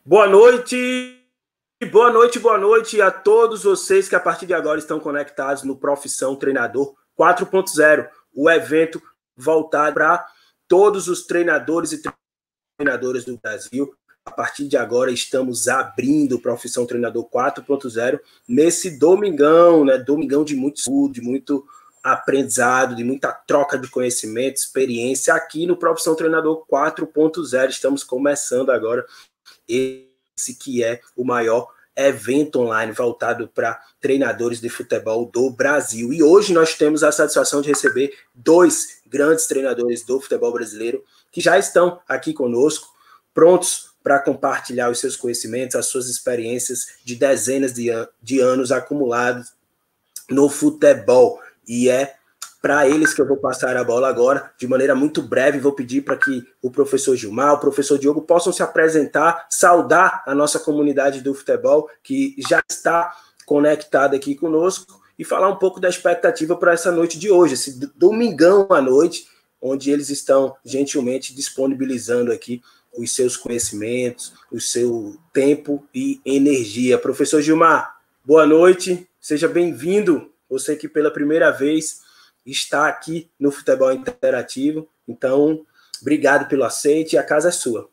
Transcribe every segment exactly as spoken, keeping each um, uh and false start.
Boa noite, boa noite, boa noite a todos vocês que a partir de agora estão conectados no Profissão Treinador quatro ponto zero, o evento voltado para todos os treinadores e treinadoras do Brasil. A partir de agora estamos abrindo o Profissão Treinador quatro ponto zero nesse domingão, né? Domingão de muito estudo, de muito aprendizado, de muita troca de conhecimento, experiência aqui no Profissão Treinador quatro ponto zero. Estamos começando agora esse que é o maior evento online voltado para treinadores de futebol do Brasil. E hoje nós temos a satisfação de receber dois grandes treinadores do futebol brasileiro que já estão aqui conosco, prontos para compartilhar os seus conhecimentos, as suas experiências de dezenas de, an- de anos acumulados no futebol. E é para eles que eu vou passar a bola agora, de maneira muito breve. Vou pedir para que o professor Gilmar, o professor Diogo possam se apresentar, saudar a nossa comunidade do futebol, que já está conectada aqui conosco, e falar um pouco da expectativa para essa noite de hoje, esse domingão à noite, onde eles estão gentilmente disponibilizando aqui os seus conhecimentos, o seu tempo e energia. Professor Gilmar, boa noite, seja bem-vindo, você que pela primeira vez está aqui no Futebol Interativo. Então, obrigado pelo aceite e a casa é sua.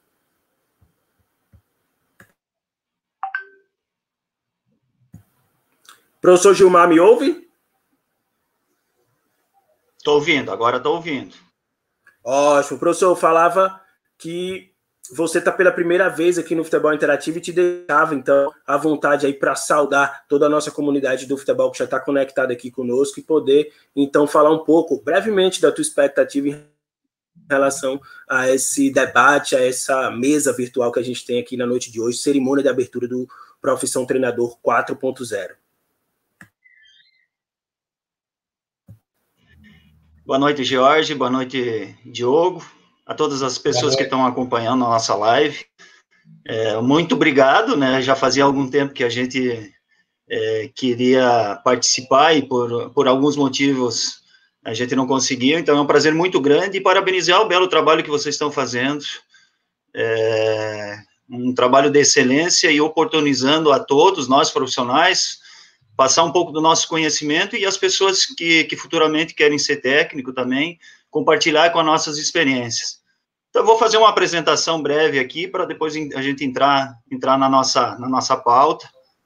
Professor Gilmar, me ouve? Estou ouvindo, agora estou ouvindo. Ótimo. Professor, eu falava que você está pela primeira vez aqui no Futebol Interativo e te deixava, então, à vontade aí para saudar toda a nossa comunidade do futebol que já está conectada aqui conosco e poder, então, falar um pouco, brevemente, da tua expectativa em relação a esse debate, a essa mesa virtual que a gente tem aqui na noite de hoje, cerimônia de abertura do Profissão Treinador quatro ponto zero. Boa noite, Jorge. Boa noite, Diogo. A todas as pessoas que estão acompanhando a nossa live. É, muito obrigado, né? Já fazia algum tempo que a gente é, queria participar e por, por alguns motivos a gente não conseguiu. Então é um prazer muito grande e parabenizar o belo trabalho que vocês estão fazendo. É, um trabalho de excelência e oportunizando a todos, nós profissionais, passar um pouco do nosso conhecimento e as pessoas que, que futuramente querem ser técnico também, compartilhar com as nossas experiências. Então, eu vou fazer uma apresentação breve aqui, para depois a gente entrar, entrar na, nossa, na nossa pauta.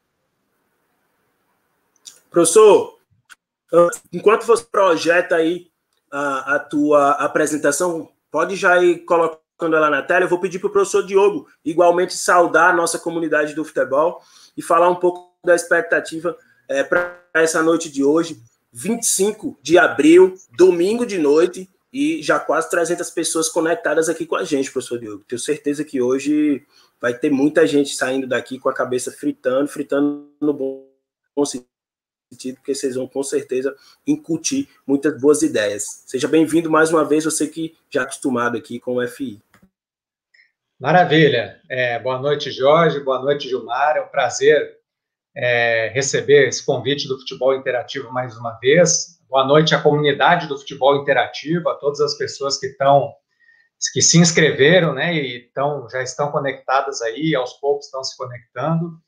Professor, enquanto você projeta aí a, a tua apresentação, pode já ir colocando ela na tela. Eu vou pedir para o professor Diogo igualmente saudar a nossa comunidade do futebol e falar um pouco da expectativa é, para essa noite de hoje, vinte e cinco de abril, domingo de noite, e já quase trezentas pessoas conectadas aqui com a gente, professor Diogo. Tenho certeza que hoje vai ter muita gente saindo daqui com a cabeça fritando, fritando no bom sentido, porque vocês vão com certeza incutir muitas boas ideias. Seja bem-vindo mais uma vez, você que já é acostumado aqui com o F I. Maravilha. É, boa noite, Jorge. Boa noite, Gilmar. É um prazer É, receber esse convite do Futebol Interativo mais uma vez. Boa noite à comunidade do Futebol Interativo, a todas as pessoas que estão, que se inscreveram, né, e estão, já estão conectadas aí, aos poucos estão se conectando.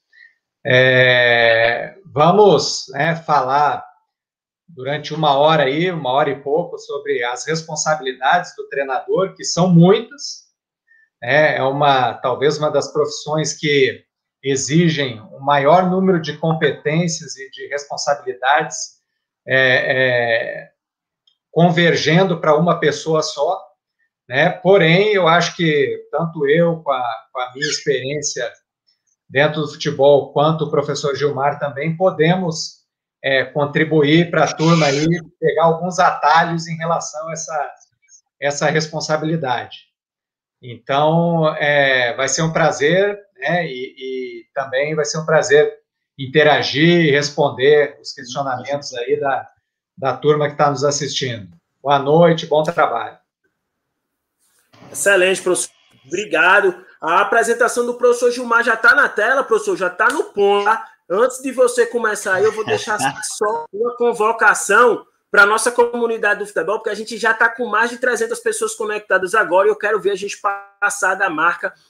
É, vamos, né, falar durante uma hora aí, uma hora e pouco, sobre as responsabilidades do treinador, que são muitas, né, é uma, talvez uma das profissões que exigem um maior número de competências e de responsabilidades é, é, convergendo para uma pessoa só, né? Porém, eu acho que tanto eu, com a, com a minha experiência dentro do futebol, quanto o professor Gilmar também, podemos é, contribuir para a turma aí, pegar alguns atalhos em relação a essa, essa responsabilidade. Então, é, vai ser um prazer, né, e, e também vai ser um prazer interagir e responder os questionamentos aí da, da turma que está nos assistindo. Boa noite, bom trabalho. Excelente, professor. Obrigado. A apresentação do professor Gilmar já está na tela, professor, já está no ponto. Tá? Antes de você começar, eu vou deixar só uma convocação para a nossa comunidade do futebol, porque a gente já está com mais de trezentas pessoas conectadas agora e eu quero ver a gente passar da marca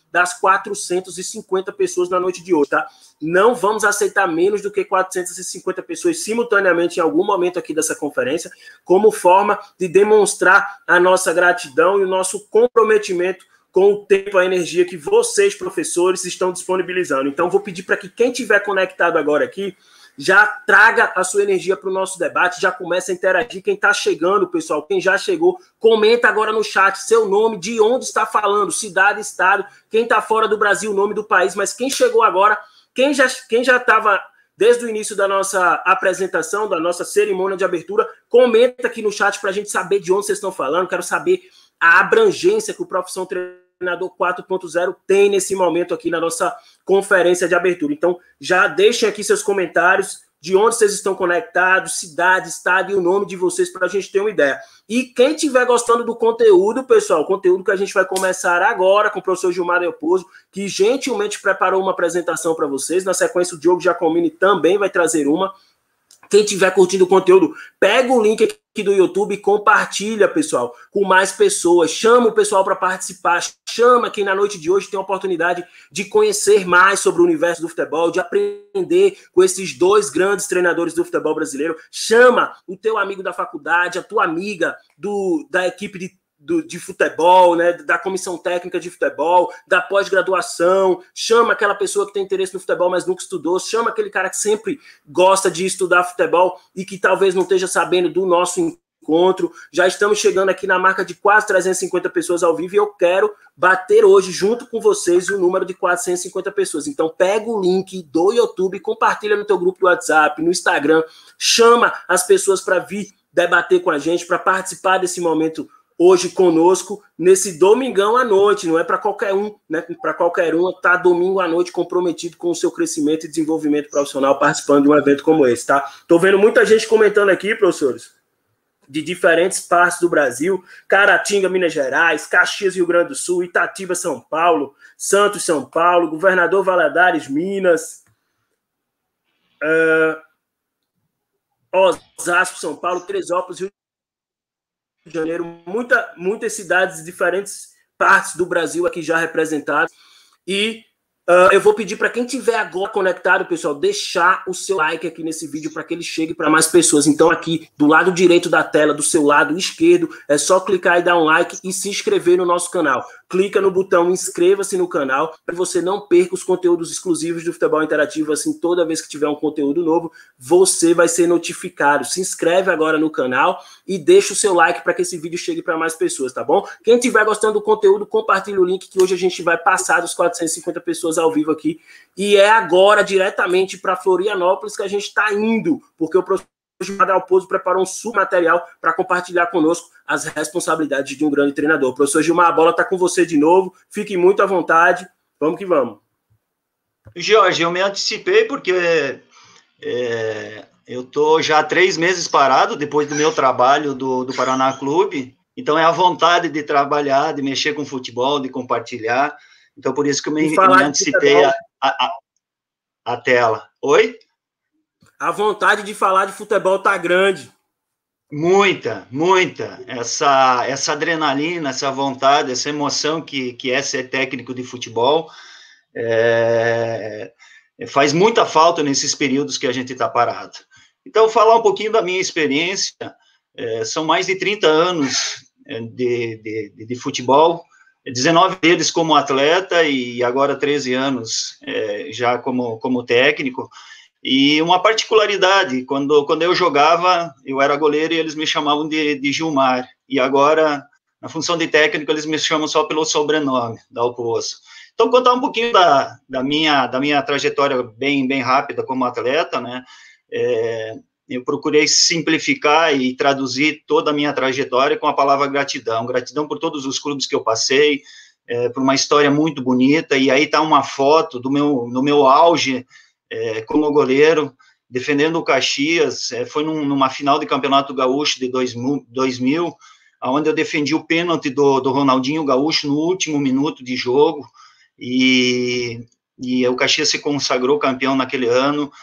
das quatrocentas e cinquenta pessoas na noite de hoje, tá? Não vamos aceitar menos do que quatrocentas e cinquenta pessoas simultaneamente em algum momento aqui dessa conferência, como forma de demonstrar a nossa gratidão e o nosso comprometimento com o tempo, a energia que vocês, professores, estão disponibilizando. Então, vou pedir para que quem estiver conectado agora aqui, já traga a sua energia para o nosso debate, já começa a interagir. Quem está chegando, pessoal, quem já chegou, comenta agora no chat seu nome, de onde está falando, cidade, estado, quem está fora do Brasil, o nome do país, mas quem chegou agora, quem já quem já estava desde o início da nossa apresentação, da nossa cerimônia de abertura, comenta aqui no chat para a gente saber de onde vocês estão falando. Quero saber a abrangência que o Profissão Treinador quatro ponto zero tem nesse momento aqui na nossa conferência de abertura. Então, já deixem aqui seus comentários, de onde vocês estão conectados, cidade, estado e o nome de vocês para a gente ter uma ideia. E quem estiver gostando do conteúdo, pessoal, o conteúdo que a gente vai começar agora com o professor Gilmar Leopoldo, que gentilmente preparou uma apresentação para vocês. Na sequência, o Diogo Giacomini também vai trazer uma. Quem estiver curtindo o conteúdo, pega o link aqui do YouTube e compartilha, pessoal, com mais pessoas. Chama o pessoal para participar. Chama quem na noite de hoje tem a oportunidade de conhecer mais sobre o universo do futebol, de aprender com esses dois grandes treinadores do futebol brasileiro. Chama o teu amigo da faculdade, a tua amiga do, da equipe de Do, de futebol, né, da comissão técnica de futebol, da pós-graduação, chama aquela pessoa que tem interesse no futebol, mas nunca estudou, chama aquele cara que sempre gosta de estudar futebol e que talvez não esteja sabendo do nosso encontro. Já estamos chegando aqui na marca de quase trezentas e cinquenta pessoas ao vivo e eu quero bater hoje, junto com vocês, o número de quatrocentas e cinquenta pessoas. Então, pega o link do YouTube, compartilha no teu grupo do WhatsApp, no Instagram, chama as pessoas para vir debater com a gente, para participar desse momento hoje conosco, nesse domingão à noite. Não é para qualquer um, né? Para qualquer um tá domingo à noite comprometido com o seu crescimento e desenvolvimento profissional, participando de um evento como esse, tá? Tô vendo muita gente comentando aqui, professores, de diferentes partes do Brasil: Caratinga, Minas Gerais, Caxias, Rio Grande do Sul, Itatiba, São Paulo, Santos, São Paulo, Governador Valadares, Minas, uh, Osasco, São Paulo, Teresópolis, Rio de Janeiro, muita, muitas cidades de diferentes partes do Brasil aqui já representadas. E uh, eu vou pedir para quem estiver agora conectado, pessoal, deixar o seu like aqui nesse vídeo para que ele chegue para mais pessoas. Então, aqui do lado direito da tela, do seu lado esquerdo, é só clicar e dar um like e se inscrever no nosso canal. Clica no botão inscreva-se no canal para que você não perca os conteúdos exclusivos do Futebol Interativo. Assim, toda vez que tiver um conteúdo novo, você vai ser notificado. Se inscreve agora no canal e deixa o seu like para que esse vídeo chegue para mais pessoas, tá bom? Quem estiver gostando do conteúdo, compartilha o link, que hoje a gente vai passar dos quatrocentas e cinquenta pessoas ao vivo aqui. E é agora, diretamente para Florianópolis, que a gente está indo, porque o professor Gilmar Leopoldo preparou um submaterial para compartilhar conosco as responsabilidades de um grande treinador. Professor Gilmar, a bola está com você de novo. Fique muito à vontade. Vamos que vamos. Jorge, eu me antecipei porque é, eu estou já há três meses parado depois do meu trabalho do, do Paraná Clube. Então é a vontade de trabalhar, de mexer com futebol, de compartilhar. Então por isso que eu me, me antecipei a, a, a, a tela. Oi? A vontade de falar de futebol tá grande. Muita, muita. Essa, essa adrenalina, essa vontade, essa emoção que, que é ser técnico de futebol é, faz muita falta nesses períodos que a gente está parado. Então, falar um pouquinho da minha experiência. É, são mais de trinta anos de, de, de futebol, dezenove deles como atleta e agora treze anos é, já como, como técnico. E uma particularidade, quando, quando eu jogava, eu era goleiro e eles me chamavam de, de Gilmar, e agora, na função de técnico, eles me chamam só pelo sobrenome, Dal Poço. Então, contar um pouquinho da, da, minha, da minha trajetória bem, bem rápida como atleta, né, é, eu procurei simplificar e traduzir toda a minha trajetória com a palavra gratidão, gratidão por todos os clubes que eu passei, é, por uma história muito bonita, e aí está uma foto do meu, no meu auge, É, como goleiro, defendendo o Caxias, é, foi num, numa final de Campeonato Gaúcho de dois mil, onde eu defendi o pênalti do, do Ronaldinho Gaúcho no último minuto de jogo, e, e o Caxias se consagrou campeão naquele ano,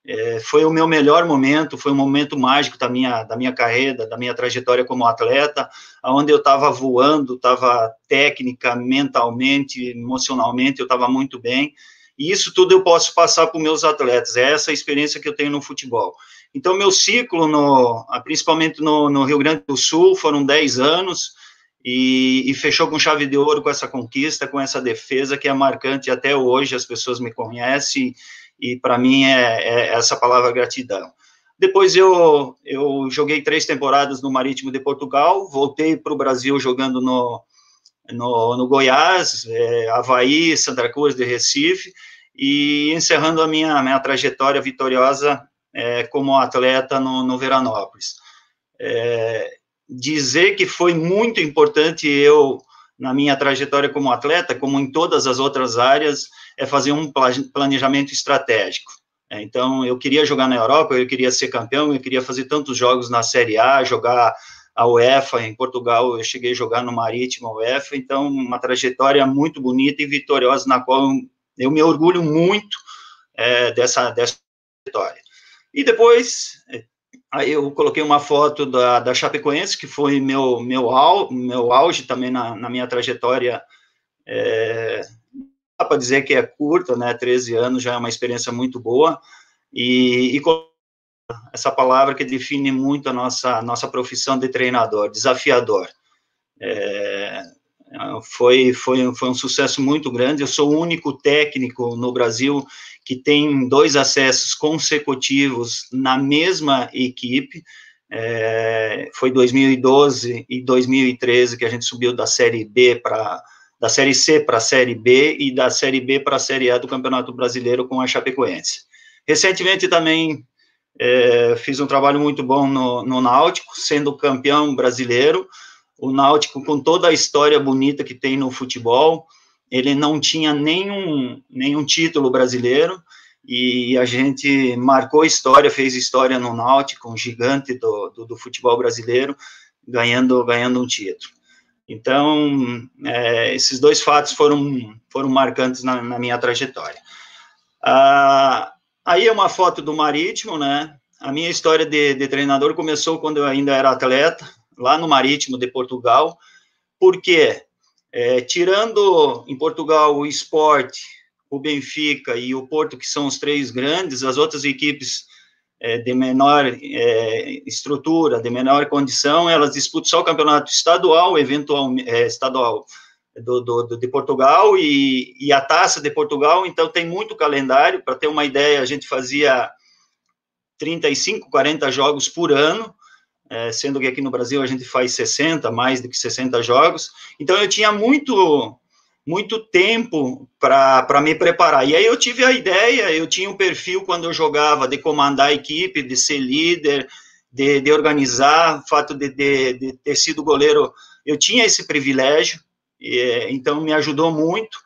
É, foi o meu melhor momento, foi um momento mágico da minha, da minha carreira, da minha trajetória como atleta, onde eu estava voando, estava técnica, mentalmente, emocionalmente, eu estava muito bem, e isso tudo eu posso passar para os meus atletas, é essa a experiência que eu tenho no futebol. Então, meu ciclo, no, principalmente no, no Rio Grande do Sul, foram dez anos, e, e fechou com chave de ouro com essa conquista, com essa defesa que é marcante até hoje, as pessoas me conhecem, e para mim é, é essa palavra gratidão. Depois eu, eu joguei três temporadas no Marítimo de Portugal, voltei para o Brasil jogando no, no, no Goiás, é, Avaí, Santa Cruz de Recife, e encerrando a minha, minha trajetória vitoriosa é, como atleta no, no Veranópolis. É, dizer que foi muito importante eu, na minha trajetória como atleta, como em todas as outras áreas, é fazer um planejamento estratégico. Então, eu queria jogar na Europa, eu queria ser campeão, eu queria fazer tantos jogos na Série A, jogar a UEFA em Portugal, eu cheguei a jogar no Marítimo, a UEFA, então, uma trajetória muito bonita e vitoriosa, na qual eu me orgulho muito é, dessa, dessa trajetória. E depois, aí eu coloquei uma foto da, da Chapecoense, que foi meu, meu, au, meu auge também na, na minha trajetória, é, dá para dizer que é curta, né, treze anos já é uma experiência muito boa, e, e essa palavra que define muito a nossa, nossa profissão de treinador, desafiador. É, foi, foi, foi um sucesso muito grande, eu sou o único técnico no Brasil que tem dois acessos consecutivos na mesma equipe, é, foi dois mil e doze e dois mil e treze que a gente subiu da Série B para da Série C para a Série B e da Série B para a Série A do Campeonato Brasileiro com a Chapecoense. Recentemente também é, fiz um trabalho muito bom no, no Náutico, sendo campeão brasileiro. O Náutico, com toda a história bonita que tem no futebol, ele não tinha nenhum, nenhum título brasileiro, e a gente marcou história, fez história no Náutico, um gigante do, do, do futebol brasileiro, ganhando, ganhando um título. Então, é, esses dois fatos foram, foram marcantes na, na minha trajetória. Ah, aí é uma foto do Marítimo, né? A minha história de, de treinador começou quando eu ainda era atleta, lá no Marítimo de Portugal. Por quê? É, tirando em Portugal o Sport, o Benfica e o Porto, que são os três grandes, as outras equipes é, de menor é, estrutura, de menor condição, elas disputam só o campeonato estadual, eventual, é, estadual do, do, do, de Portugal e, e a Taça de Portugal, então tem muito calendário. Para ter uma ideia, a gente fazia trinta e cinco, quarenta jogos por ano, é, sendo que aqui no Brasil a gente faz sessenta, mais do que sessenta jogos, então eu tinha muito, muito tempo para me preparar, e aí eu tive a ideia, eu tinha um perfil quando eu jogava de comandar a equipe, de ser líder, de, de organizar, o fato de, de, de ter sido goleiro, eu tinha esse privilégio, e, então me ajudou muito,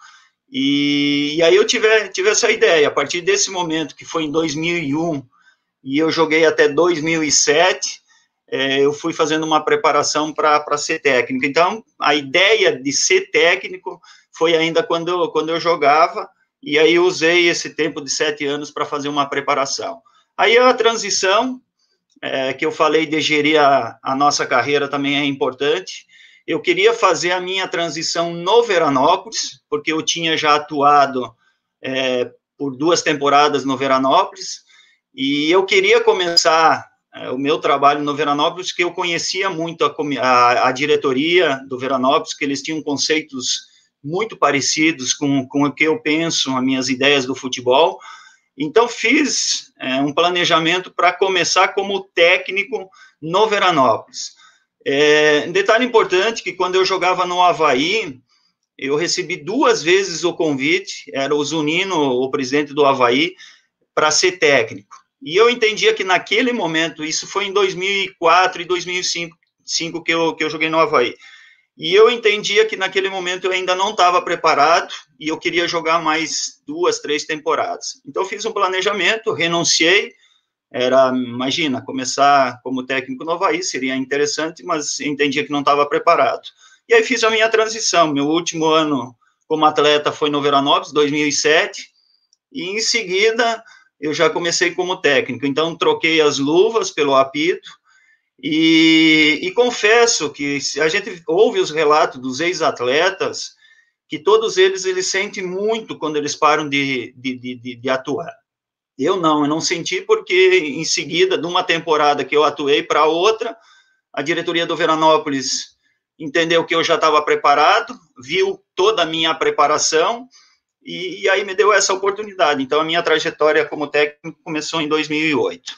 e, e aí eu tive, tive essa ideia, a partir desse momento, que foi em dois mil e um, e eu joguei até dois mil e sete, é, eu fui fazendo uma preparação para ser técnico. Então, a ideia de ser técnico foi ainda quando eu, quando eu jogava, e aí eu usei esse tempo de sete anos para fazer uma preparação. Aí a transição, é, que eu falei de gerir a, a nossa carreira também é importante. Eu queria fazer a minha transição no Veranópolis, porque eu tinha já atuado é, por duas temporadas no Veranópolis, e eu queria começar é, o meu trabalho no Veranópolis, que eu conhecia muito a, a, a diretoria do Veranópolis, que eles tinham conceitos muito parecidos com, com o que eu penso, as minhas ideias do futebol. Então, fiz é, um planejamento para começar como técnico no Veranópolis. É, um detalhe importante, que quando eu jogava no Avaí, eu recebi duas vezes o convite, era o Zunino, o presidente do Avaí, para ser técnico. E eu entendia que naquele momento, isso foi em dois mil e quatro e dois mil e cinco que eu, que eu joguei no Avaí, e eu entendia que naquele momento eu ainda não estava preparado e eu queria jogar mais duas, três temporadas. Então, eu fiz um planejamento, renunciei, era, imagina, começar como técnico no Avaí seria interessante, mas entendia que não estava preparado. E aí fiz a minha transição, meu último ano como atleta foi no Veranópolis, dois mil e sete, e em seguida eu já comecei como técnico. Então, troquei as luvas pelo apito, e, e confesso que a gente ouve os relatos dos ex-atletas, que todos eles, eles sentem muito quando eles param de, de, de, de atuar. Eu não, eu não senti, porque em seguida, de uma temporada que eu atuei para outra, a diretoria do Veranópolis entendeu que eu já estava preparado, viu toda a minha preparação, e, e aí me deu essa oportunidade. Então, a minha trajetória como técnico começou em dois mil e oito.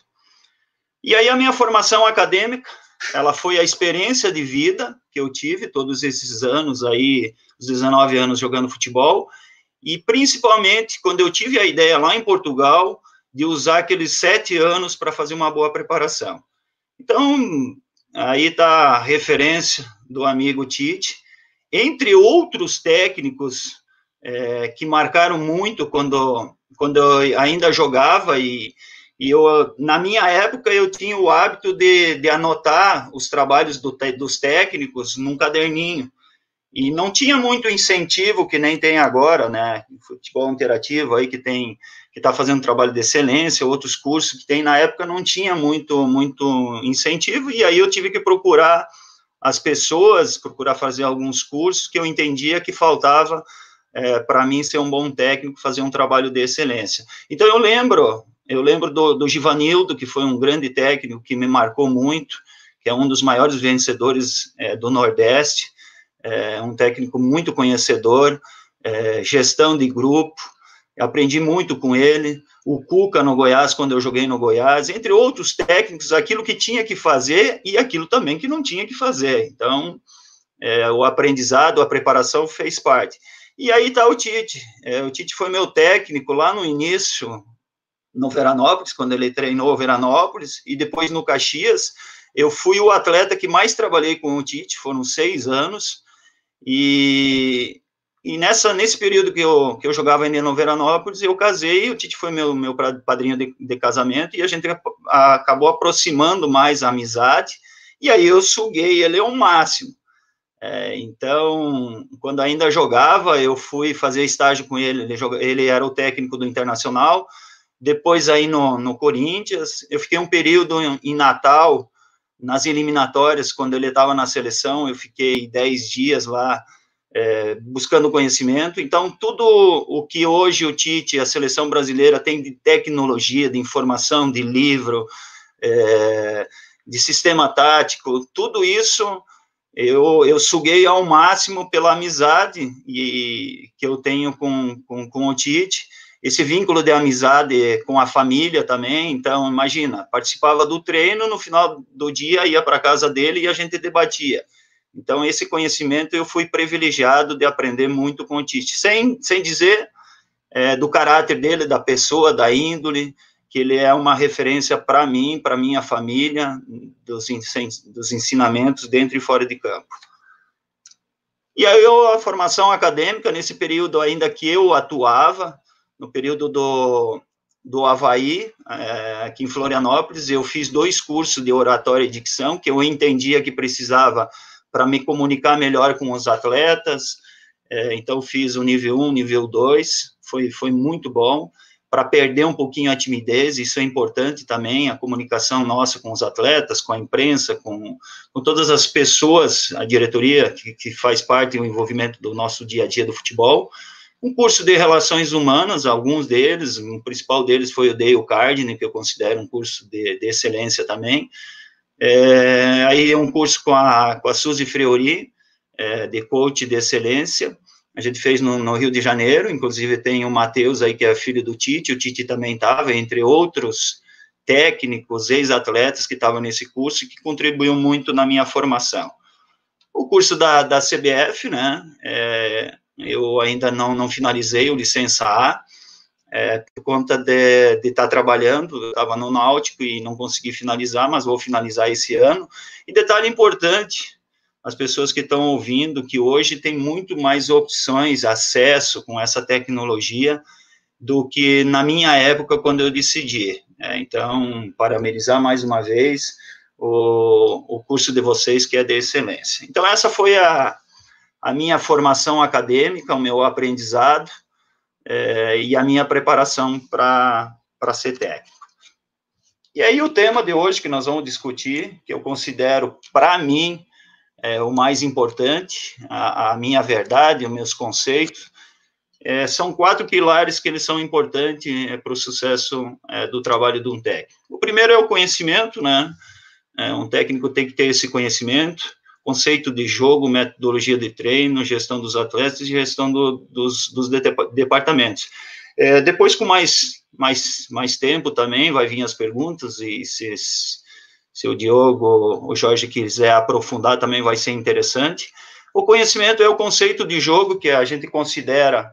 E aí, a minha formação acadêmica, ela foi a experiência de vida que eu tive todos esses anos aí, os dezenove anos jogando futebol, e principalmente quando eu tive a ideia lá em Portugal de usar aqueles sete anos para fazer uma boa preparação. Então, aí está a referência do amigo Tite, entre outros técnicos é, que marcaram muito quando, quando eu ainda jogava, e, e eu, na minha época eu tinha o hábito de, de anotar os trabalhos do, dos técnicos num caderninho, e não tinha muito incentivo, que nem tem agora, né, futebol interativo aí que tem, que está fazendo trabalho de excelência, outros cursos que tem, na época não tinha muito, muito incentivo, e aí eu tive que procurar as pessoas, procurar fazer alguns cursos que eu entendia que faltava é, para mim ser um bom técnico, fazer um trabalho de excelência. Então eu lembro, eu lembro do, do Givanildo, que foi um grande técnico, que me marcou muito, que é um dos maiores vencedores é, do Nordeste, é um técnico muito conhecedor, é, gestão de grupo, aprendi muito com ele, o Cuca no Goiás, quando eu joguei no Goiás, entre outros técnicos, aquilo que tinha que fazer e aquilo também que não tinha que fazer. Então, é, o aprendizado, a preparação fez parte. E aí está o Tite, é, o Tite foi meu técnico lá no início, no Veranópolis, quando ele treinou o Veranópolis, e depois no Caxias. Eu fui o atleta que mais trabalhei com o Tite, foram seis anos, e, e nessa, nesse período que eu, que eu jogava ainda no Veranópolis, eu casei, o Tite foi meu, meu padrinho de, de casamento, e a gente a, a, acabou aproximando mais a amizade, e aí eu suguei ele ao máximo. É, então, quando ainda jogava, eu fui fazer estágio com ele, ele, joga, ele era o técnico do Internacional, depois aí no, no Corinthians, eu fiquei um período em, em Natal, nas eliminatórias, quando ele estava na seleção, eu fiquei dez dias lá, é, buscando conhecimento. Então, tudo o que hoje o Tite, a seleção brasileira, tem de tecnologia, de informação, de livro, é, de sistema tático, tudo isso eu, eu suguei ao máximo pela amizade e, que eu tenho com, com, com o Tite, esse vínculo de amizade com a família também. Então, imagina, participava do treino, no final do dia ia para a casa dele e a gente debatia. Então, esse conhecimento eu fui privilegiado de aprender muito com o Tite, sem, sem dizer é, do caráter dele, da pessoa, da índole, que ele é uma referência para mim, para minha família, dos, dos ensinamentos dentro e fora de campo. E aí, eu, a formação acadêmica, nesse período ainda que eu atuava, no período do, do Avaí, é, aqui em Florianópolis, eu fiz dois cursos de oratória e dicção, que eu entendia que precisava para me comunicar melhor com os atletas, é, então fiz o nível um, nível dois, foi, foi muito bom, para perder um pouquinho a timidez, isso é importante também, a comunicação nossa com os atletas, com a imprensa, com, com todas as pessoas, a diretoria que, que faz parte do envolvimento do nosso dia a dia do futebol. Um curso de relações humanas, alguns deles, o principal deles foi o Dale Carnegie, que eu considero um curso de, de excelência também. É, aí um curso com a, com a Suzy Freori, é, de coach de excelência, a gente fez no, no Rio de Janeiro, inclusive tem o Matheus aí, que é filho do Tite, o Tite também estava, entre outros técnicos, ex-atletas que estavam nesse curso, que contribuiu muito na minha formação. O curso da, da C B F, né, é, eu ainda não, não finalizei o licença A, é, por conta de estar tá trabalhando, eu estava no Náutico e não consegui finalizar, mas vou finalizar esse ano. E detalhe importante, as pessoas que estão ouvindo, que hoje tem muito mais opções, acesso com essa tecnologia, do que na minha época, quando eu decidi. É, então, parabenizar mais uma vez o, o curso de vocês, que é de excelência. Então, essa foi a, a minha formação acadêmica, o meu aprendizado, é, e a minha preparação para para ser técnico. E aí o tema de hoje que nós vamos discutir, que eu considero, para mim, é, o mais importante, a, a minha verdade, os meus conceitos, é, são quatro pilares que eles são importantes é, para o sucesso é, do trabalho de um técnico. O primeiro é o conhecimento, né? É, um técnico tem que ter esse conhecimento, conceito de jogo, metodologia de treino, gestão dos atletas e gestão do, dos, dos departamentos. É, depois, com mais, mais, mais tempo também, vai vir as perguntas, e se, se o Diogo ou o Jorge quiser aprofundar, também vai ser interessante. O conhecimento é o conceito de jogo que a gente considera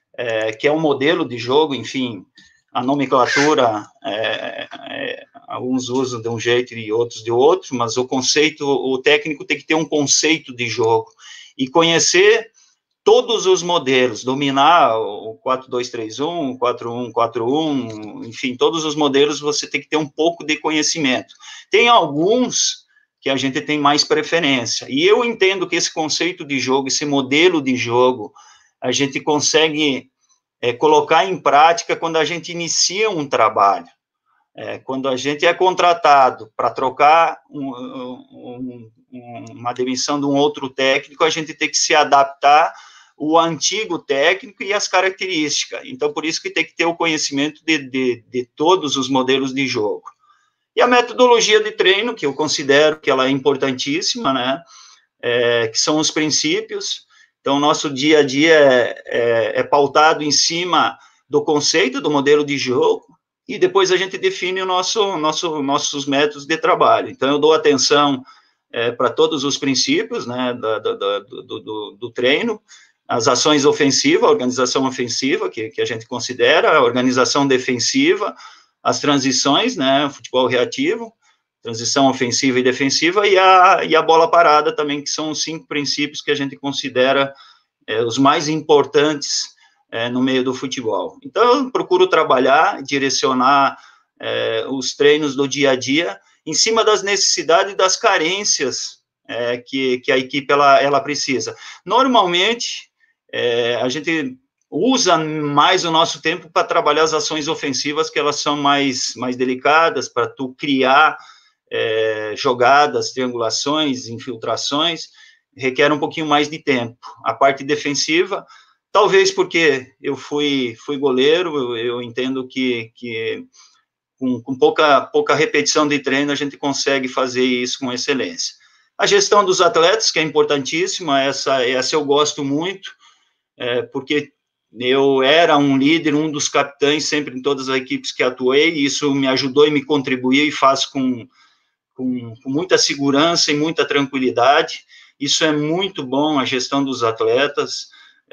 é, que é um modelo de jogo, enfim, a nomenclatura, é, é, alguns usam de um jeito e outros de outro, mas o conceito, o técnico tem que ter um conceito de jogo e conhecer todos os modelos, dominar o quatro dois três um, o quatro um quatro um, enfim, todos os modelos você tem que ter um pouco de conhecimento. Tem alguns que a gente tem mais preferência, e eu entendo que esse conceito de jogo, esse modelo de jogo, a gente consegue é, colocar em prática quando a gente inicia um trabalho. É, quando a gente é contratado para trocar um, um, um, uma demissão de um outro técnico, a gente tem que se adaptar ao antigo técnico e as características. Então, por isso que tem que ter o conhecimento de, de, de todos os modelos de jogo. E a metodologia de treino, que eu considero que ela é importantíssima, né? É, que são os princípios. Então, nosso dia a dia é, é, é pautado em cima do conceito, do modelo de jogo, e depois a gente define o nosso, nosso, nossos métodos de trabalho. Então, eu dou atenção é, para todos os princípios, né, da, da, da, do, do, do treino, as ações ofensivas, a organização ofensiva, que, que a gente considera, a organização defensiva, as transições, né, futebol reativo, transição ofensiva e defensiva, e a, e a bola parada também, que são os cinco princípios que a gente considera é, os mais importantes É, no meio do futebol. Então, eu procuro trabalhar, direcionar é, os treinos do dia a dia em cima das necessidades e das carências é, que, que a equipe ela, ela precisa. Normalmente, é, a gente usa mais o nosso tempo para trabalhar as ações ofensivas, que elas são mais, mais delicadas, para tu criar é, jogadas, triangulações, infiltrações, requer um pouquinho mais de tempo. A parte defensiva, talvez porque eu fui, fui goleiro, eu, eu entendo que, que com, com pouca, pouca repetição de treino a gente consegue fazer isso com excelência. A gestão dos atletas, que é importantíssima, essa, essa eu gosto muito, é, porque eu era um líder, um dos capitães sempre em todas as equipes que atuei, e isso me ajudou e me contribuiu e faço com, com, com muita segurança e muita tranquilidade. Isso é muito bom, a gestão dos atletas.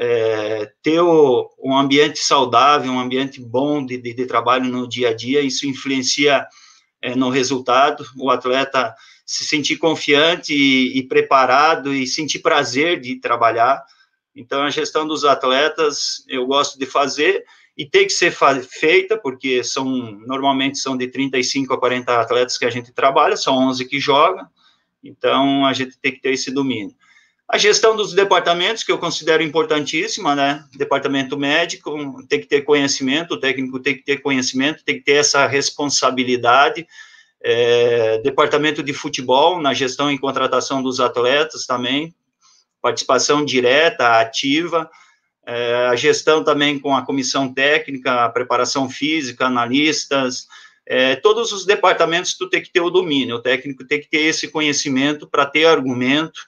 É, ter o, um ambiente saudável, um ambiente bom de, de, de trabalho no dia a dia, isso influencia é, no resultado, o atleta se sentir confiante e, e preparado e sentir prazer de trabalhar. Então, a gestão dos atletas eu gosto de fazer e tem que ser feita, porque são, normalmente são de trinta e cinco a quarenta atletas que a gente trabalha, são onze que jogam, então a gente tem que ter esse domínio. A gestão dos departamentos, que eu considero importantíssima, né? Departamento médico tem que ter conhecimento, o técnico tem que ter conhecimento, tem que ter essa responsabilidade. É, departamento de futebol, na gestão e contratação dos atletas também, participação direta, ativa. É, a gestão também com a comissão técnica, a preparação física, analistas. É, todos os departamentos tu tem que ter o domínio, o técnico tem que ter esse conhecimento para ter argumento,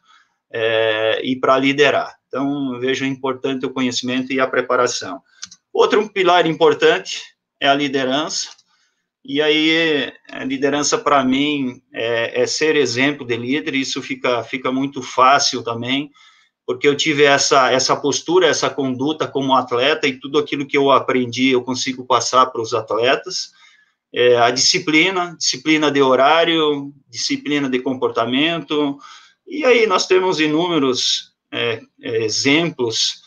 É, e para liderar. Então, eu vejo importante o conhecimento e a preparação. Outro pilar importante é a liderança, e aí, a liderança, para mim, é, é ser exemplo de líder, isso fica, fica muito fácil também, porque eu tive essa, essa postura, essa conduta como atleta, e tudo aquilo que eu aprendi, eu consigo passar para os atletas. É, a disciplina, disciplina de horário, disciplina de comportamento. E aí nós temos inúmeros é, é, exemplos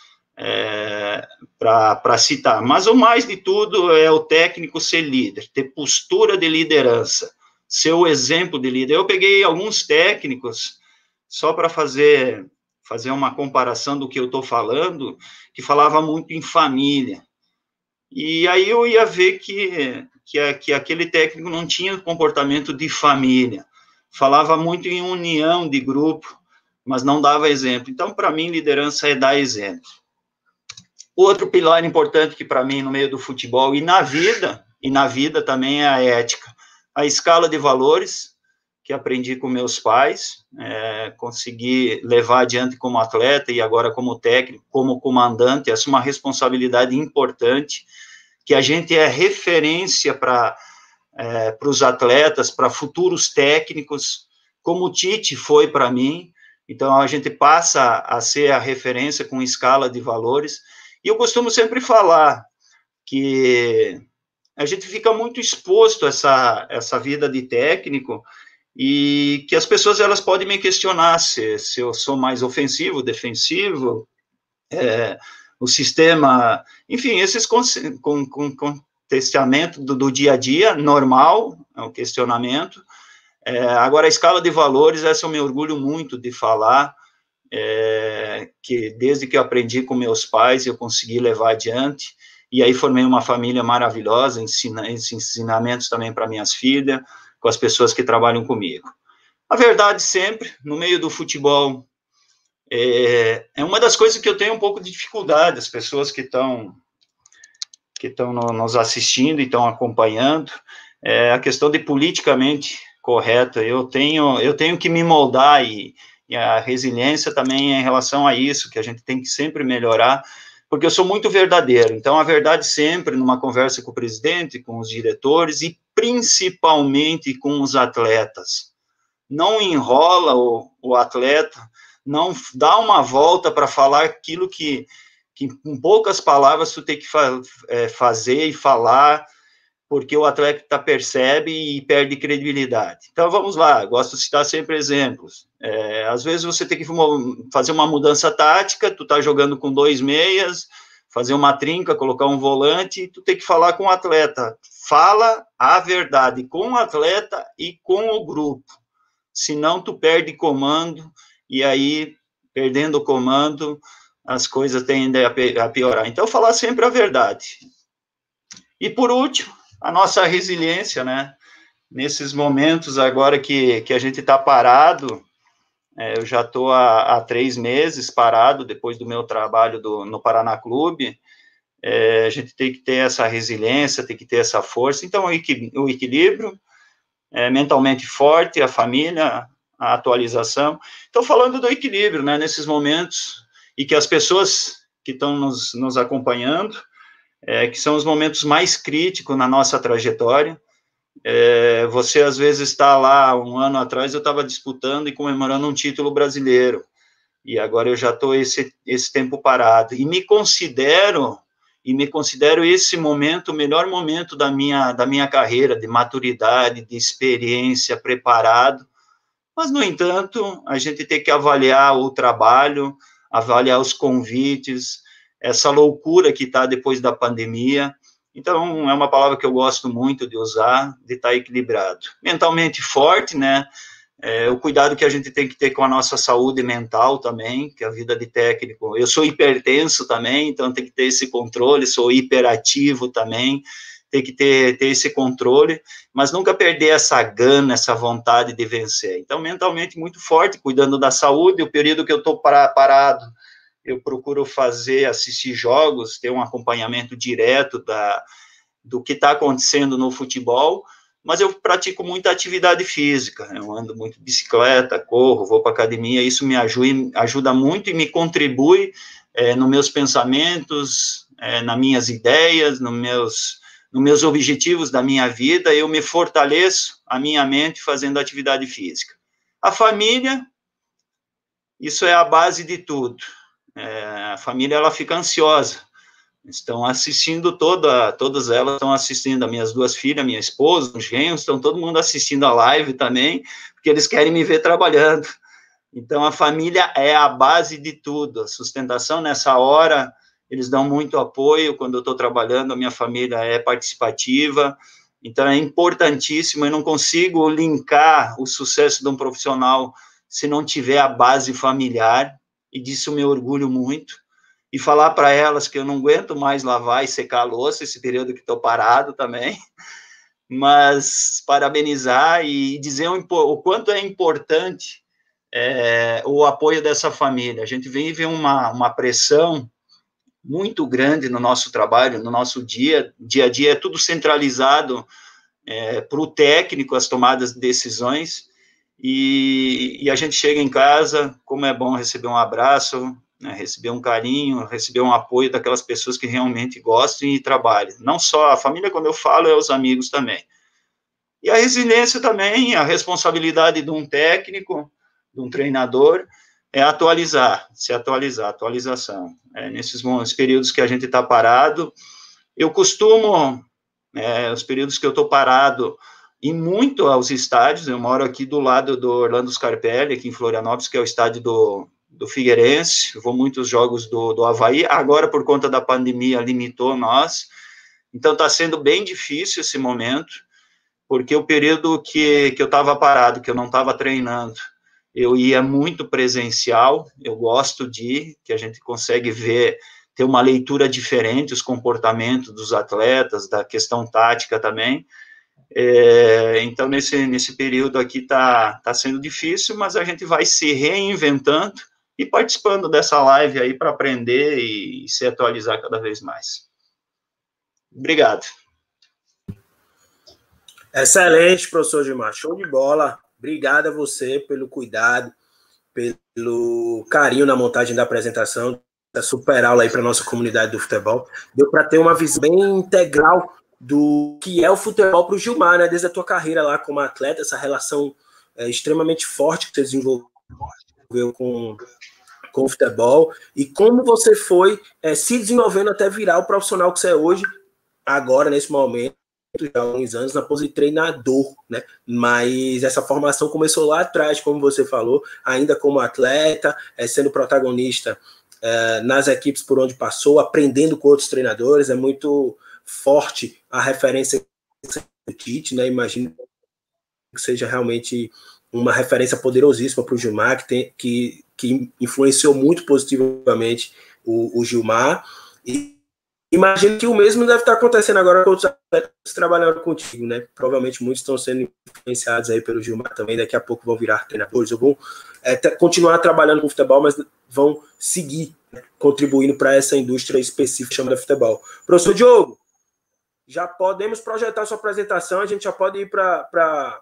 é, para citar, mas o mais de tudo é o técnico ser líder, ter postura de liderança, ser o exemplo de líder. Eu peguei alguns técnicos, só para fazer, fazer uma comparação do que eu estou falando, que falava muito em família, e aí eu ia ver que que, que aquele técnico não tinha comportamento de família, falava muito em união de grupo, mas não dava exemplo. Então, para mim, liderança é dar exemplo. Outro pilar importante que para mim, no meio do futebol e na vida, e na vida também é a ética. A escala de valores, que aprendi com meus pais, é, consegui levar adiante como atleta e agora como técnico, como comandante, essa é uma responsabilidade importante, que a gente é referência para é, para os atletas, para futuros técnicos, como o Tite foi para mim. Então, a gente passa a ser a referência com escala de valores. E eu costumo sempre falar que a gente fica muito exposto a essa, essa vida de técnico e que as pessoas elas podem me questionar se, se eu sou mais ofensivo, defensivo, é, o sistema, enfim, esses com, com, com contextamento do, do dia a dia, normal, é um questionamento. É, agora, a escala de valores, essa eu me orgulho muito de falar, é, que desde que eu aprendi com meus pais, eu consegui levar adiante, e aí formei uma família maravilhosa, ensina, ensinamentos também para minhas filhas, com as pessoas que trabalham comigo. A verdade sempre, no meio do futebol, é, é uma das coisas que eu tenho um pouco de dificuldade, as pessoas que estão que estão nos assistindo e estão acompanhando, é a questão de politicamente correto, eu tenho, eu tenho que me moldar e, e a resiliência também é em relação a isso, que a gente tem que sempre melhorar, porque eu sou muito verdadeiro, então a verdade sempre, numa conversa com o presidente, com os diretores e principalmente com os atletas, não enrola o, o atleta, não dá uma volta para falar aquilo que, que com poucas palavras tu tem que fa é, fazer e falar, porque o atleta percebe e perde credibilidade. Então, vamos lá, gosto de citar sempre exemplos. É, às vezes você tem que fazer uma mudança tática, tu tá jogando com dois meias, fazer uma trinca, colocar um volante, tu tem que falar com o atleta. Fala a verdade com o atleta e com o grupo. Senão tu perde comando, e aí, perdendo o comando, as coisas tendem a piorar. Então, falar sempre a verdade. E, por último, a nossa resiliência, né? Nesses momentos agora que, que a gente está parado, é, eu já estou há, há três meses parado, depois do meu trabalho do, no Paraná Clube, é, a gente tem que ter essa resiliência, tem que ter essa força. Então, o, equi, o equilíbrio, é, mentalmente forte, a família, a atualização. Estou falando do equilíbrio, né? Nesses momentos, e que as pessoas que estão nos, nos acompanhando, É, que são os momentos mais críticos na nossa trajetória. É, você, às vezes, está lá, um ano atrás, eu estava disputando e comemorando um título brasileiro, e agora eu já estou esse, esse tempo parado, e me considero, e me considero esse momento, o melhor momento da minha, da minha carreira, de maturidade, de experiência, preparado, mas, no entanto, a gente tem que avaliar o trabalho, avaliar os convites, essa loucura que está depois da pandemia. Então, é uma palavra que eu gosto muito de usar, de estar equilibrado. Mentalmente forte, né? É, o cuidado que a gente tem que ter com a nossa saúde mental também, que a vida de técnico... Eu sou hipertenso também, então tem que ter esse controle, sou hiperativo também, tem que ter, ter esse controle, mas nunca perder essa gana, essa vontade de vencer. Então, mentalmente muito forte, cuidando da saúde, o período que eu estou parado, eu procuro fazer, assistir jogos, ter um acompanhamento direto da, do que está acontecendo no futebol, mas eu pratico muita atividade física, eu ando muito de bicicleta, corro, vou para academia, isso me ajuda, ajuda muito e me contribui é, nos meus pensamentos, é, nas minhas ideias, nos meus, nos meus objetivos da minha vida, eu me fortaleço a minha mente fazendo atividade física. A família, isso é a base de tudo. É, a família, ela fica ansiosa, estão assistindo toda, todas elas estão assistindo, as minhas duas filhas, minha esposa, os genros, estão todo mundo assistindo a live também, porque eles querem me ver trabalhando. Então, a família é a base de tudo, a sustentação nessa hora, eles dão muito apoio, quando eu estou trabalhando, a minha família é participativa, então é importantíssimo, eu não consigo linkar o sucesso de um profissional se não tiver a base familiar, e disso eu me orgulho muito, e falar para elas que eu não aguento mais lavar e secar a louça, esse período que estou parado também, mas parabenizar e dizer o, o quanto é importante é, o apoio dessa família. A gente vive uma, uma pressão muito grande no nosso trabalho, no nosso dia, dia a dia é tudo centralizado é, para o técnico, as tomadas de decisões, e, e a gente chega em casa, como é bom receber um abraço, né, receber um carinho, receber um apoio daquelas pessoas que realmente gostam e trabalham. Não só a família, quando eu falo, é os amigos também. E a resiliência também, a responsabilidade de um técnico, de um treinador, é atualizar, se atualizar, atualização. É, nesses momentos, períodos que a gente está parado, eu costumo, é, os períodos que eu estou parado, ir muito aos estádios. Eu moro aqui do lado do Orlando Scarpelli, aqui em Florianópolis, que é o estádio do, do Figueirense. Eu vou muitos jogos do, do Avaí, agora por conta da pandemia limitou nós, então está sendo bem difícil esse momento, porque o período que, que eu estava parado, que eu não estava treinando, eu ia muito presencial, eu gosto de, que a gente consegue ver, ter uma leitura diferente, os comportamentos dos atletas, da questão tática também. É, então, nesse, nesse período aqui está tá sendo difícil, mas a gente vai se reinventando e participando dessa live aí para aprender e, e se atualizar cada vez mais. Obrigado. Excelente, professor Gilmar, show de bola. Obrigado a você pelo cuidado, pelo carinho na montagem da apresentação, da super aula aí para a nossa comunidade do futebol. Deu para ter uma visão bem integral do que é o futebol para o Gilmar, né? Desde a tua carreira lá como atleta, essa relação é, extremamente forte que você desenvolveu com, com o futebol, e como você foi é, se desenvolvendo até virar o profissional que você é hoje, agora, nesse momento, já há alguns anos, na pose de treinador, né? Mas essa formação começou lá atrás, como você falou, ainda como atleta, é, sendo protagonista é, nas equipes por onde passou, aprendendo com outros treinadores. É muito forte a referência do Tite, né? Imagino que seja realmente uma referência poderosíssima para o Gilmar, que, tem, que, que influenciou muito positivamente o, o Gilmar. E imagino que o mesmo deve estar acontecendo agora com outros atletas trabalhando contigo, né? Provavelmente muitos estão sendo influenciados aí pelo Gilmar também, daqui a pouco vão virar treinadores, ou vão é, continuar trabalhando com futebol, mas vão seguir, né, contribuindo para essa indústria específica chamada futebol. Professor Diogo, já podemos projetar sua apresentação, a gente já pode ir para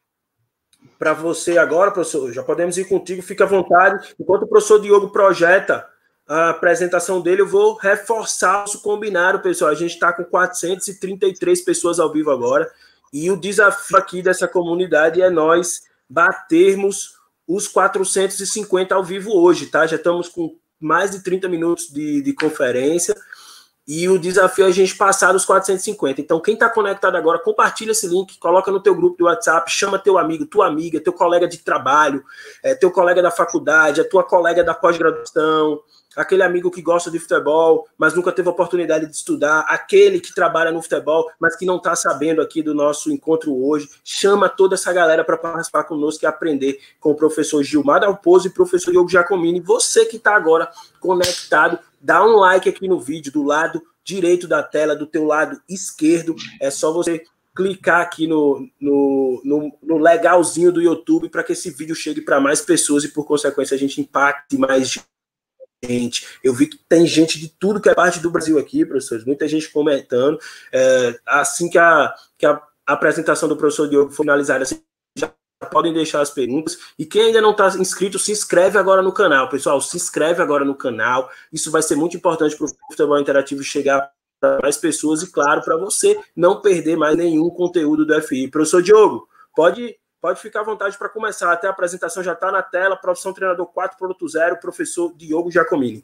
para você agora, professor, já podemos ir contigo, fica à vontade. Enquanto o professor Diogo projeta a apresentação dele, eu vou reforçar o combinário, pessoal. A gente está com quatrocentas e trinta e três pessoas ao vivo agora, e o desafio aqui dessa comunidade é nós batermos os quatrocentos e cinquenta ao vivo hoje, tá? Já estamos com mais de trinta minutos de, de conferência, e o desafio é a gente passar dos quatrocentos e cinquenta. Então, quem está conectado agora, compartilha esse link, coloca no teu grupo do WhatsApp, chama teu amigo, tua amiga, teu colega de trabalho, é, teu colega da faculdade, a tua colega da pós-graduação, aquele amigo que gosta de futebol, mas nunca teve oportunidade de estudar, aquele que trabalha no futebol, mas que não está sabendo aqui do nosso encontro hoje. Chama toda essa galera para participar conosco e aprender com o professor Gilmar Dalpozo e o professor Diogo Giacomini. Você que está agora conectado, dá um like aqui no vídeo, do lado direito da tela, do teu lado esquerdo. É só você clicar aqui no, no, no, no legalzinho do YouTube para que esse vídeo chegue para mais pessoas e, por consequência, a gente impacte mais gente. Eu vi que tem gente de tudo que é parte do Brasil aqui, professores, muita gente comentando. É, assim que a, que a apresentação do professor Diogo for finalizada, assim, já podem deixar as perguntas. E quem ainda não está inscrito, se inscreve agora no canal, pessoal. Se inscreve agora no canal. Isso vai ser muito importante para o Futebol Interativo chegar para mais pessoas e, claro, para você não perder mais nenhum conteúdo do F I. Professor Diogo, pode... Pode ficar à vontade para começar. Até a apresentação já está na tela. Profissão Treinador quatro ponto zero, professor Diogo Giacomini.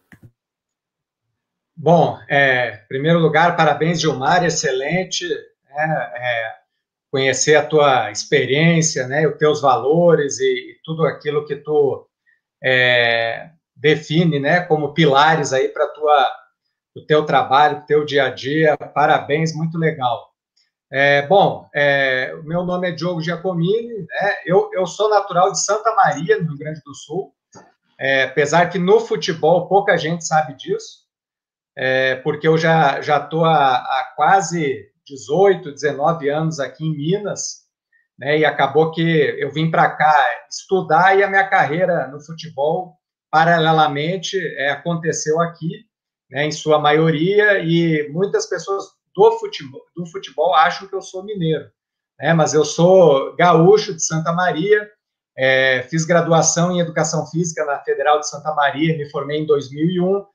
Bom, é, em primeiro lugar, parabéns, Gilmar, excelente. É, é, conhecer a tua experiência, né, os teus valores e, e tudo aquilo que tu é, define, né, como pilares aí para o teu trabalho, o teu dia a dia. Parabéns, muito legal. É, bom, é, o meu nome é Diogo Giacomini, né? eu, eu sou natural de Santa Maria, no Rio Grande do Sul, é, apesar que no futebol pouca gente sabe disso, é, porque eu já já estou há, há quase dezoito, dezenove anos aqui em Minas, né, e acabou que eu vim para cá estudar e a minha carreira no futebol, paralelamente, é, aconteceu aqui, né, em sua maioria, e muitas pessoas do futebol, do futebol acham que eu sou mineiro, né, mas eu sou gaúcho de Santa Maria, é, fiz graduação em Educação Física na Federal de Santa Maria, me formei em dois mil e um,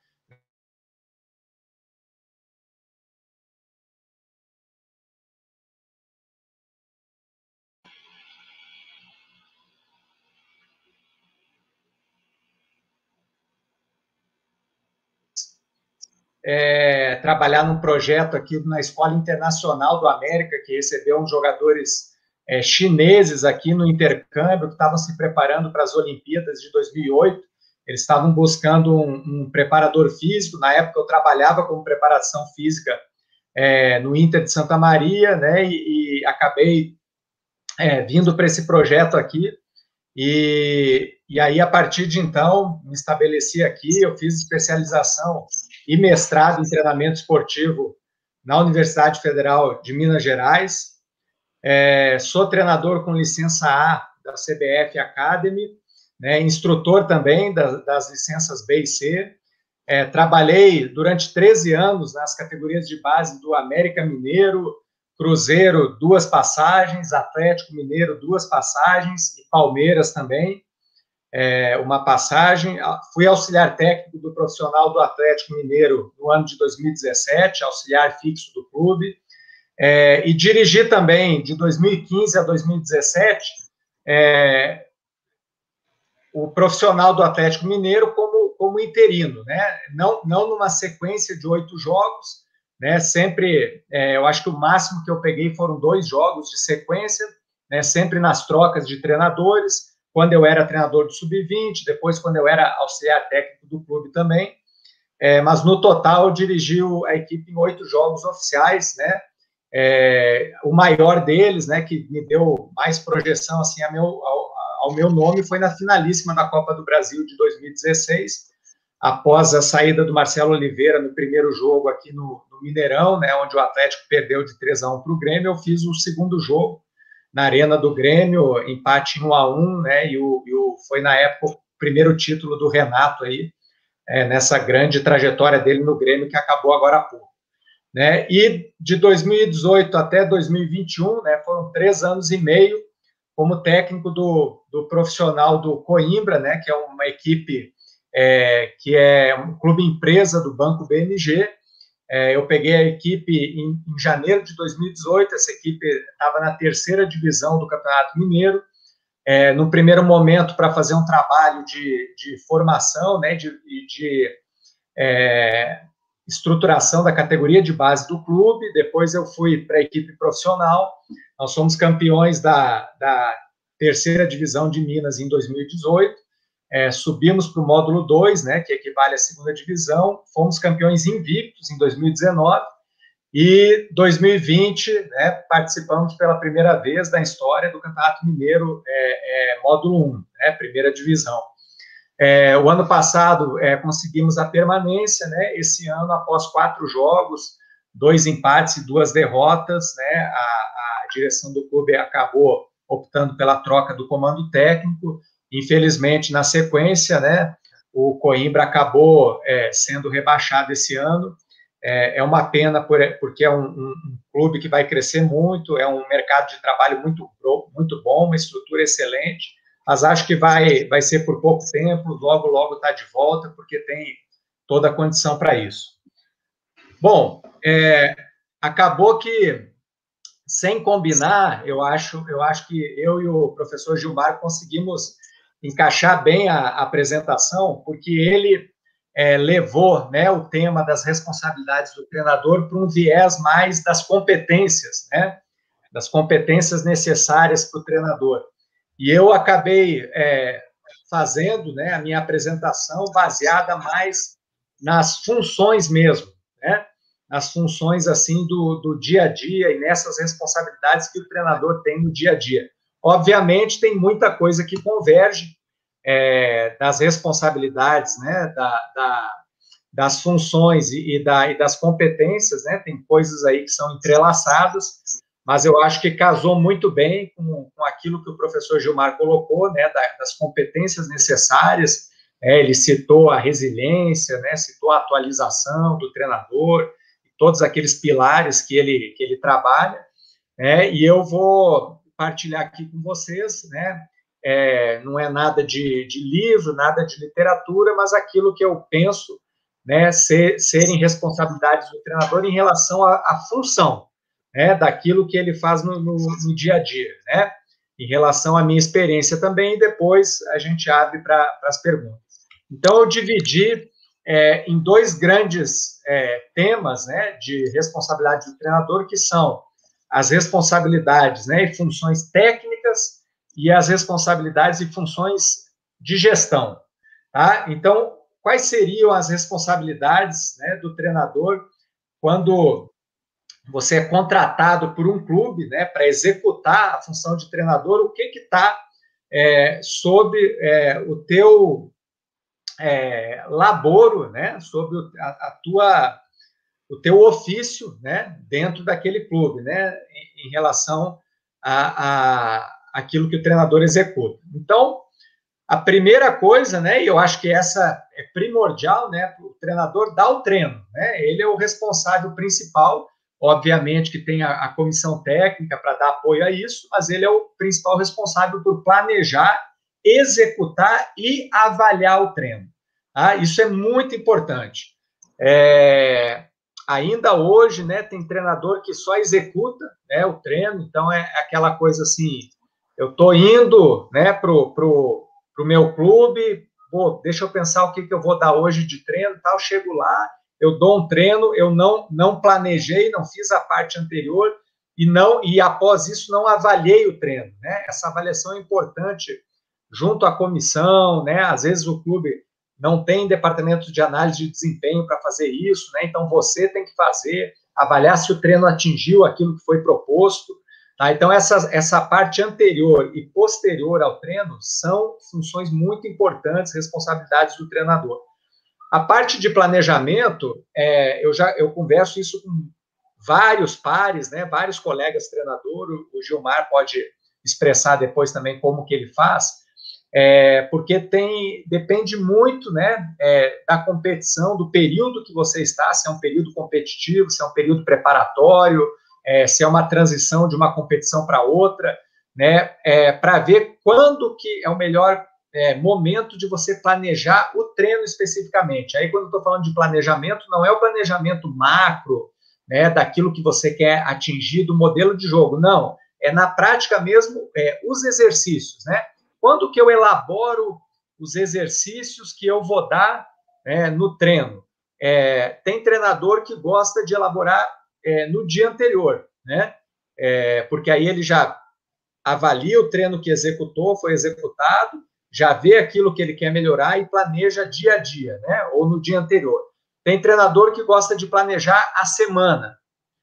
É, trabalhar num projeto aqui na Escola Internacional do América, que recebeu uns jogadores é, chineses aqui no intercâmbio, que estavam se preparando para as Olimpíadas de dois mil e oito. Eles estavam buscando um, um preparador físico. Na época, eu trabalhava como preparação física é, no Inter de Santa Maria, né, e, e acabei é, vindo para esse projeto aqui. E, e aí, a partir de então, me estabeleci aqui, eu fiz especialização e mestrado em treinamento esportivo na Universidade Federal de Minas Gerais. É, sou treinador com licença A da C B F Academy, né, instrutor também das, das licenças B e C. É, trabalhei durante treze anos nas categorias de base do América Mineiro, Cruzeiro, duas passagens, Atlético Mineiro, duas passagens, e Palmeiras também. É, uma passagem, fui auxiliar técnico do profissional do Atlético Mineiro no ano de dois mil e dezessete, auxiliar fixo do clube, é, e dirigi também de dois mil e quinze a dois mil e dezessete é, o profissional do Atlético Mineiro como, como interino, né? Não, não numa sequência de oito jogos, né? Sempre, é, eu acho que o máximo que eu peguei foram dois jogos de sequência, né? Sempre nas trocas de treinadores, quando eu era treinador do sub vinte, depois quando eu era auxiliar técnico do clube também, é, mas no total eu dirigi a equipe em oito jogos oficiais, né, é, o maior deles, né, que me deu mais projeção assim, a meu, ao, ao meu nome, foi na finalíssima da Copa do Brasil de dois mil e dezesseis, após a saída do Marcelo Oliveira no primeiro jogo aqui no, no Mineirão, né, onde o Atlético perdeu de três a um para o Grêmio, eu fiz o segundo jogo, na Arena do Grêmio, empate em um a um, né, e, o, e o, foi na época o primeiro título do Renato aí, é, nessa grande trajetória dele no Grêmio, que acabou agora há pouco. Né, e de dois mil e dezoito até dois mil e vinte e um, né, foram três anos e meio como técnico do, do profissional do Coimbra, né, que é uma equipe é, que é um clube empresa do Banco B M G. É, eu peguei a equipe em, em janeiro de dois mil e dezoito, essa equipe estava na terceira divisão do Campeonato Mineiro, é, no primeiro momento para fazer um trabalho de, de formação, né, de, de é, estruturação da categoria de base do clube. Depois eu fui para a equipe profissional, nós somos campeões da, da terceira divisão de Minas em dois mil e dezoito, É, subimos para o módulo dois, né, que equivale à segunda divisão, fomos campeões invictos em dois mil e dezenove, e dois mil e vinte, né, participamos pela primeira vez da história do Campeonato Mineiro é, é, módulo um, né, primeira divisão. É, o ano passado é, conseguimos a permanência, né, esse ano, após quatro jogos, dois empates e duas derrotas, né, a, a direção do clube acabou optando pela troca do comando técnico. Infelizmente, na sequência, né, o Coimbra acabou é, sendo rebaixado esse ano. É, é uma pena, por, porque é um, um, um clube que vai crescer muito, é um mercado de trabalho muito, muito bom, uma estrutura excelente, mas acho que vai, vai ser por pouco tempo, logo, logo está de volta, porque tem toda a condição para isso. Bom, é, acabou que, sem combinar, eu acho, eu acho que eu e o professor Gilmar conseguimos encaixar bem a, a apresentação, porque ele é, levou, né, o tema das responsabilidades do treinador para um viés mais das competências, né, das competências necessárias para o treinador. E eu acabei é, fazendo, né, a minha apresentação baseada mais nas funções mesmo, né, nas funções assim do, do dia a dia e nessas responsabilidades que o treinador tem no dia a dia. Obviamente, tem muita coisa que converge é, das responsabilidades, né, da, da, das funções e, e, da, e das competências, né? Tem coisas aí que são entrelaçadas, mas eu acho que casou muito bem com, com aquilo que o professor Gilmar colocou, né? Da, das competências necessárias. É, ele citou a resiliência, né? Citou a atualização do treinador, todos aqueles pilares que ele, que ele trabalha, né? E eu vou partilhar aqui com vocês, né? É, não é nada de, de livro, nada de literatura, mas aquilo que eu penso, né, ser, serem responsabilidades do treinador em relação à, à função, né, daquilo que ele faz no, no, no dia a dia, né, em relação à minha experiência também, e depois a gente abre para as perguntas. Então, eu dividi é, em dois grandes é, temas, né, de responsabilidade do treinador, que são as responsabilidades, né, e funções técnicas e as responsabilidades e funções de gestão, tá? Então, quais seriam as responsabilidades, né, do treinador quando você é contratado por um clube, né, para executar a função de treinador? O que que está é, sob é, o teu é, laboro, né, sob a, a tua, o teu ofício, né, dentro daquele clube, né, em, em relação a, a aquilo que o treinador executa. Então, a primeira coisa, né, e eu acho que essa é primordial, né, o treinador dá o treino, né, ele é o responsável principal, obviamente que tem a, a comissão técnica para dar apoio a isso, mas ele é o principal responsável por planejar, executar e avaliar o treino, tá? Isso é muito importante. É, ainda hoje, né, tem treinador que só executa, né, o treino, então é aquela coisa assim, eu estou indo, né, pro, pro, pro meu clube, pô, deixa eu pensar o que, que eu vou dar hoje de treino, tal, chego lá, eu dou um treino, eu não, não planejei, não fiz a parte anterior, e, não, e após isso não avaliei o treino, né, essa avaliação é importante junto à comissão, né, às vezes o clube não tem departamento de análise de desempenho para fazer isso, né, então você tem que fazer, avaliar se o treino atingiu aquilo que foi proposto. Tá, então, essa, essa parte anterior e posterior ao treino são funções muito importantes, responsabilidades do treinador. A parte de planejamento, é, eu já eu converso isso com vários pares, né, vários colegas treinadores, o Gilmar pode expressar depois também como que ele faz, é, porque tem, depende muito, né, é, da competição, do período que você está, se é um período competitivo, se é um período preparatório, É, se é uma transição de uma competição para outra, né, é, para ver quando que é o melhor é, momento de você planejar o treino especificamente. Aí, quando eu estou falando de planejamento, não é o planejamento macro, né, daquilo que você quer atingir, do modelo de jogo, não. É na prática mesmo é, os exercícios, né? Quando que eu elaboro os exercícios que eu vou dar é, no treino? É, tem treinador que gosta de elaborar É, no dia anterior, né? É, porque aí ele já avalia o treino que executou, foi executado, já vê aquilo que ele quer melhorar e planeja dia a dia, né? Ou no dia anterior. Tem treinador que gosta de planejar a semana,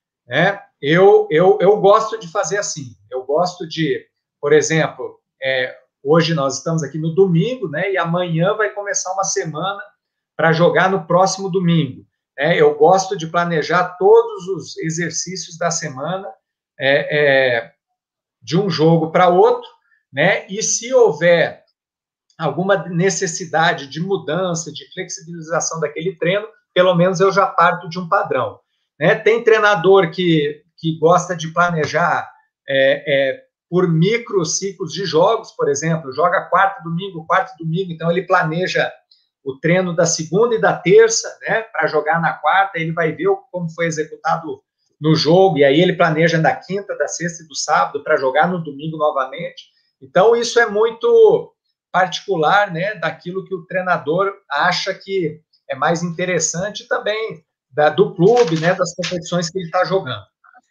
né? Eu, eu, eu gosto de fazer assim. Eu gosto de, por exemplo, é, hoje nós estamos aqui no domingo, né? E amanhã vai começar uma semana para jogar no próximo domingo. É, eu gosto de planejar todos os exercícios da semana é, é, de um jogo para outro, né? E se houver alguma necessidade de mudança, de flexibilização daquele treino, pelo menos eu já parto de um padrão, né? Tem treinador que, que gosta de planejar é, é, por microciclos de jogos, por exemplo, joga quarto, domingo, quarto, domingo, então ele planeja o treino da segunda e da terça, né, para jogar na quarta, ele vai ver como foi executado no jogo, e aí ele planeja da quinta, da sexta e do sábado para jogar no domingo novamente. Então, isso é muito particular, né, daquilo que o treinador acha que é mais interessante também da, do clube, né, das competições que ele está jogando.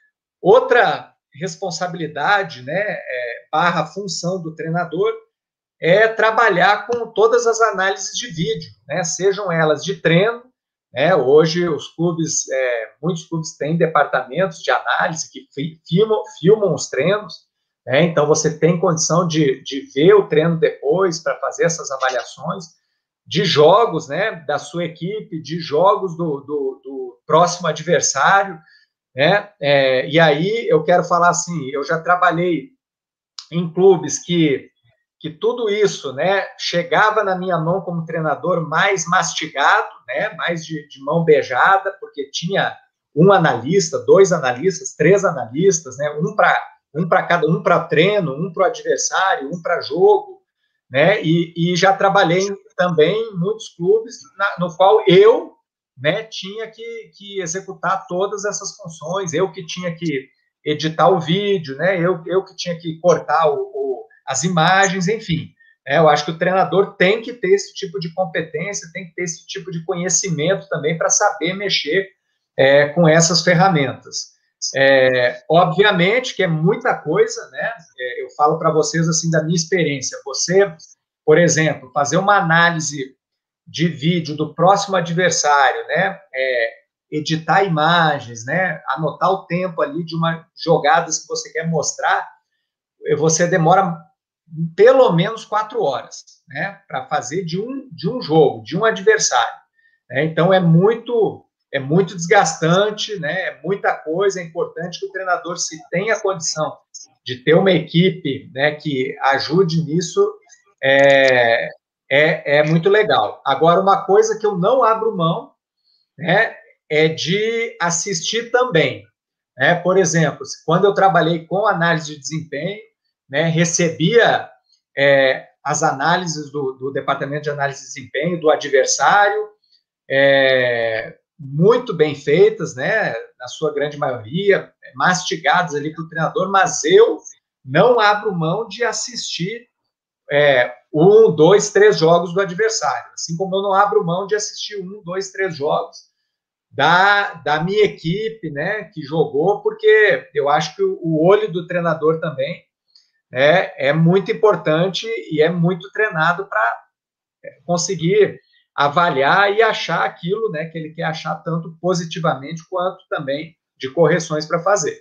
Outra responsabilidade, né, é, barra função do treinador, é trabalhar com todas as análises de vídeo, né? Sejam elas de treino, né? Hoje os clubes, é, muitos clubes têm departamentos de análise que filmam, filmam os treinos, né? Então você tem condição de, de ver o treino depois para fazer essas avaliações, de jogos, né, da sua equipe, de jogos do, do, do próximo adversário, né, é, e aí eu quero falar assim, eu já trabalhei em clubes que, que tudo isso, né, chegava na minha mão como treinador mais mastigado, né, mais de, de mão beijada, porque tinha um analista, dois analistas, três analistas, né, um para um para cada, um para treino, um para o adversário, um para jogo, né, e, e já trabalhei também em muitos clubes na, no qual eu, né, tinha que, que executar todas essas funções, eu que tinha que editar o vídeo, né, eu, eu que tinha que cortar o, o, as imagens, enfim. É, eu acho que o treinador tem que ter esse tipo de competência, tem que ter esse tipo de conhecimento também para saber mexer é, com essas ferramentas. É, obviamente que é muita coisa, né? É, eu falo para vocês assim da minha experiência. Você, por exemplo, fazer uma análise de vídeo do próximo adversário, né? É, editar imagens, né? Anotar o tempo ali de uma jogada que você quer mostrar, você demora pelo menos quatro horas, né? Para fazer de um de um jogo, de um adversário. Né? Então é muito É muito desgastante, né? É muita coisa. É importante que o treinador, se tenha condição de ter uma equipe, né, que ajude nisso, é, é, é muito legal. Agora, uma coisa que eu não abro mão, né, é de assistir também. Né? Por exemplo, quando eu trabalhei com análise de desempenho, né, recebia é, as análises do, do departamento de análise de desempenho do adversário, é, muito bem feitas, né, na sua grande maioria, mastigadas ali para o treinador, mas eu não abro mão de assistir é, um, dois, três jogos do adversário, assim como eu não abro mão de assistir um, dois, três jogos da, da minha equipe, né, que jogou, porque eu acho que o olho do treinador também é, é muito importante e é muito treinado para conseguir avaliar e achar aquilo, né, que ele quer achar tanto positivamente quanto também de correções para fazer.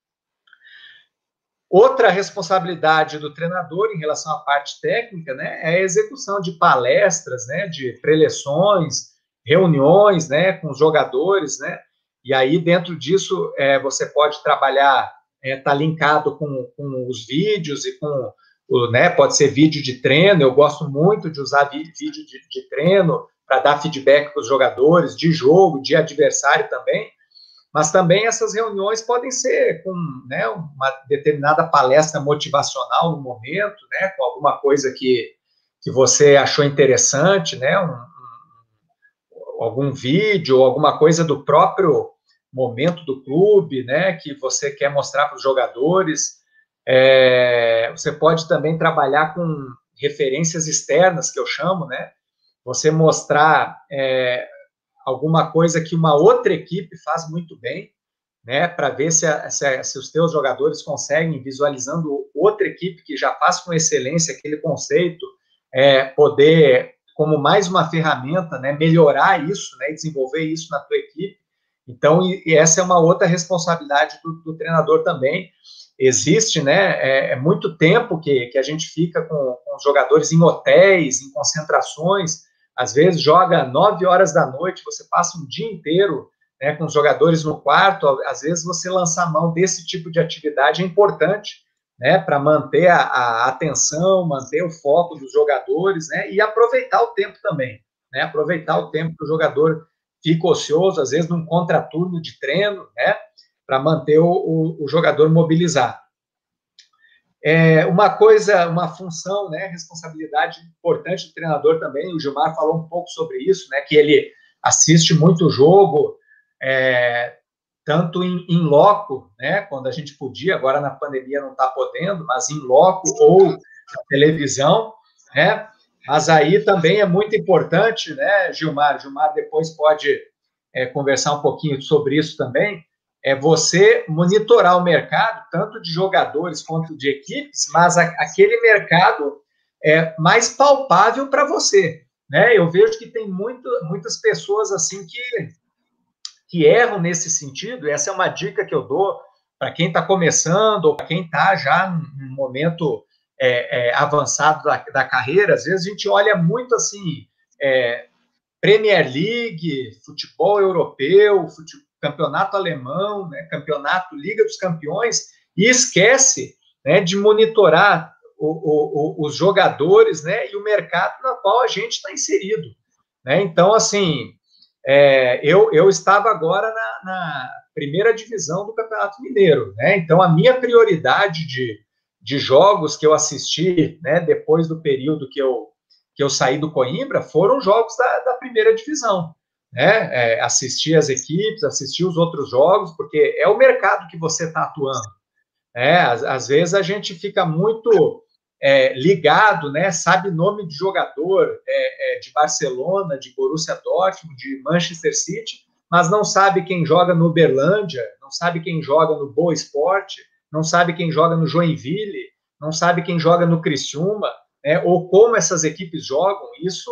Outra responsabilidade do treinador em relação à parte técnica, né, é a execução de palestras, né, de preleções, reuniões, né, com os jogadores, né, e aí dentro disso é, você pode trabalhar, é, tá linkado com, com os vídeos e com o, né, pode ser vídeo de treino. Eu gosto muito de usar vídeo de, de treino para dar feedback para os jogadores, de jogo, de adversário também, mas também essas reuniões podem ser com, né, uma determinada palestra motivacional no momento, né, com alguma coisa que, que você achou interessante, né, um, um, algum vídeo ou alguma coisa do próprio momento do clube, né, que você quer mostrar para os jogadores. É, você pode também trabalhar com referências externas, que eu chamo, né, você mostrar é, alguma coisa que uma outra equipe faz muito bem, né, para ver se, a, se, a, se os teus jogadores conseguem, visualizando outra equipe que já faz com excelência aquele conceito, é, poder, como mais uma ferramenta, né, melhorar isso, né, e desenvolver isso na tua equipe. Então, e, e essa é uma outra responsabilidade do, do treinador também. Existe, né, é, é muito tempo que, que a gente fica com, com os jogadores em hotéis, em concentrações, às vezes joga nove horas da noite, você passa um dia inteiro, né, com os jogadores no quarto. Às vezes você lançar mão desse tipo de atividade é importante, né, para manter a, a atenção, manter o foco dos jogadores, né, e aproveitar o tempo também, né, aproveitar o tempo que o jogador fica ocioso, às vezes num contraturno de treino, né, para manter o, o, o jogador mobilizado. É uma coisa, uma função, né, responsabilidade importante do treinador também. O Gilmar falou um pouco sobre isso, né, que ele assiste muito jogo, é, tanto em, em loco, né, quando a gente podia, agora na pandemia não está podendo, mas em loco ou na televisão, né, mas aí também é muito importante, né, Gilmar, Gilmar depois pode é, conversar um pouquinho sobre isso também, é você monitorar o mercado, tanto de jogadores quanto de equipes, mas a, aquele mercado é mais palpável para você, né? Eu vejo que tem muito, muitas pessoas assim que, que erram nesse sentido, e essa é uma dica que eu dou para quem está começando ou para quem está já num momento é, é, avançado da, da carreira. Às vezes a gente olha muito assim, é, Premier League, futebol europeu, futebol, campeonato alemão, né, campeonato Liga dos Campeões, e esquece, né, de monitorar o, o, o, os jogadores, né, e o mercado no qual a gente está inserido. Né? Então, assim, é, eu, eu estava agora na, na primeira divisão do Campeonato Mineiro. Né? Então, a minha prioridade de, de jogos que eu assisti, né, depois do período que eu, que eu saí do Coimbra, foram jogos da, da primeira divisão. Né? É, assistir as equipes, assistir os outros jogos, porque é o mercado que você está atuando. É, às, às vezes a gente fica muito é, ligado, né? Sabe nome de jogador é, é, de Barcelona, de Borussia Dortmund, de Manchester City, mas não sabe quem joga no Uberlândia, não sabe quem joga no Boa Esporte, não sabe quem joga no Joinville, não sabe quem joga no Criciúma, né? Ou como essas equipes jogam. Isso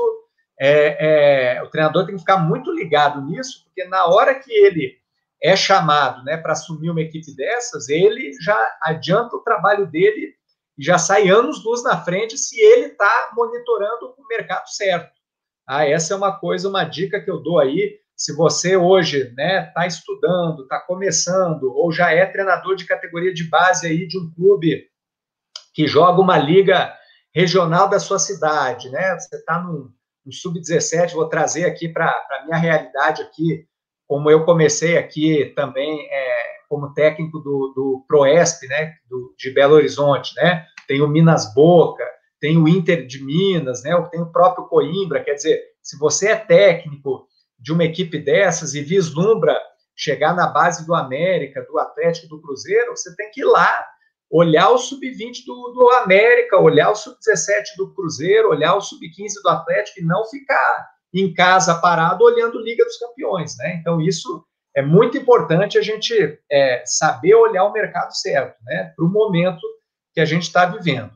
É, é, o treinador tem que ficar muito ligado nisso, porque na hora que ele é chamado, né, para assumir uma equipe dessas, ele já adianta o trabalho dele e já sai anos-luz na frente se ele está monitorando o mercado certo. Ah, essa é uma coisa, uma dica que eu dou aí. Se você hoje, né, está estudando, está começando, ou já é treinador de categoria de base aí de um clube que joga uma liga regional da sua cidade, né, você está num no sub dezessete, vou trazer aqui para a minha realidade aqui, como eu comecei aqui também é, como técnico do, do Proesp, né, do, de Belo Horizonte, né, tem o Minas Boca, tem o Inter de Minas, né, tem o próprio Coimbra. Quer dizer, se você é técnico de uma equipe dessas e vislumbra chegar na base do América, do Atlético, do Cruzeiro, você tem que ir lá, olhar o sub vinte do, do América, olhar o sub dezessete do Cruzeiro, olhar o sub quinze do Atlético e não ficar em casa parado olhando Liga dos Campeões, né? Então, isso é muito importante a gente é, saber olhar o mercado certo, né? Para o momento que a gente está vivendo.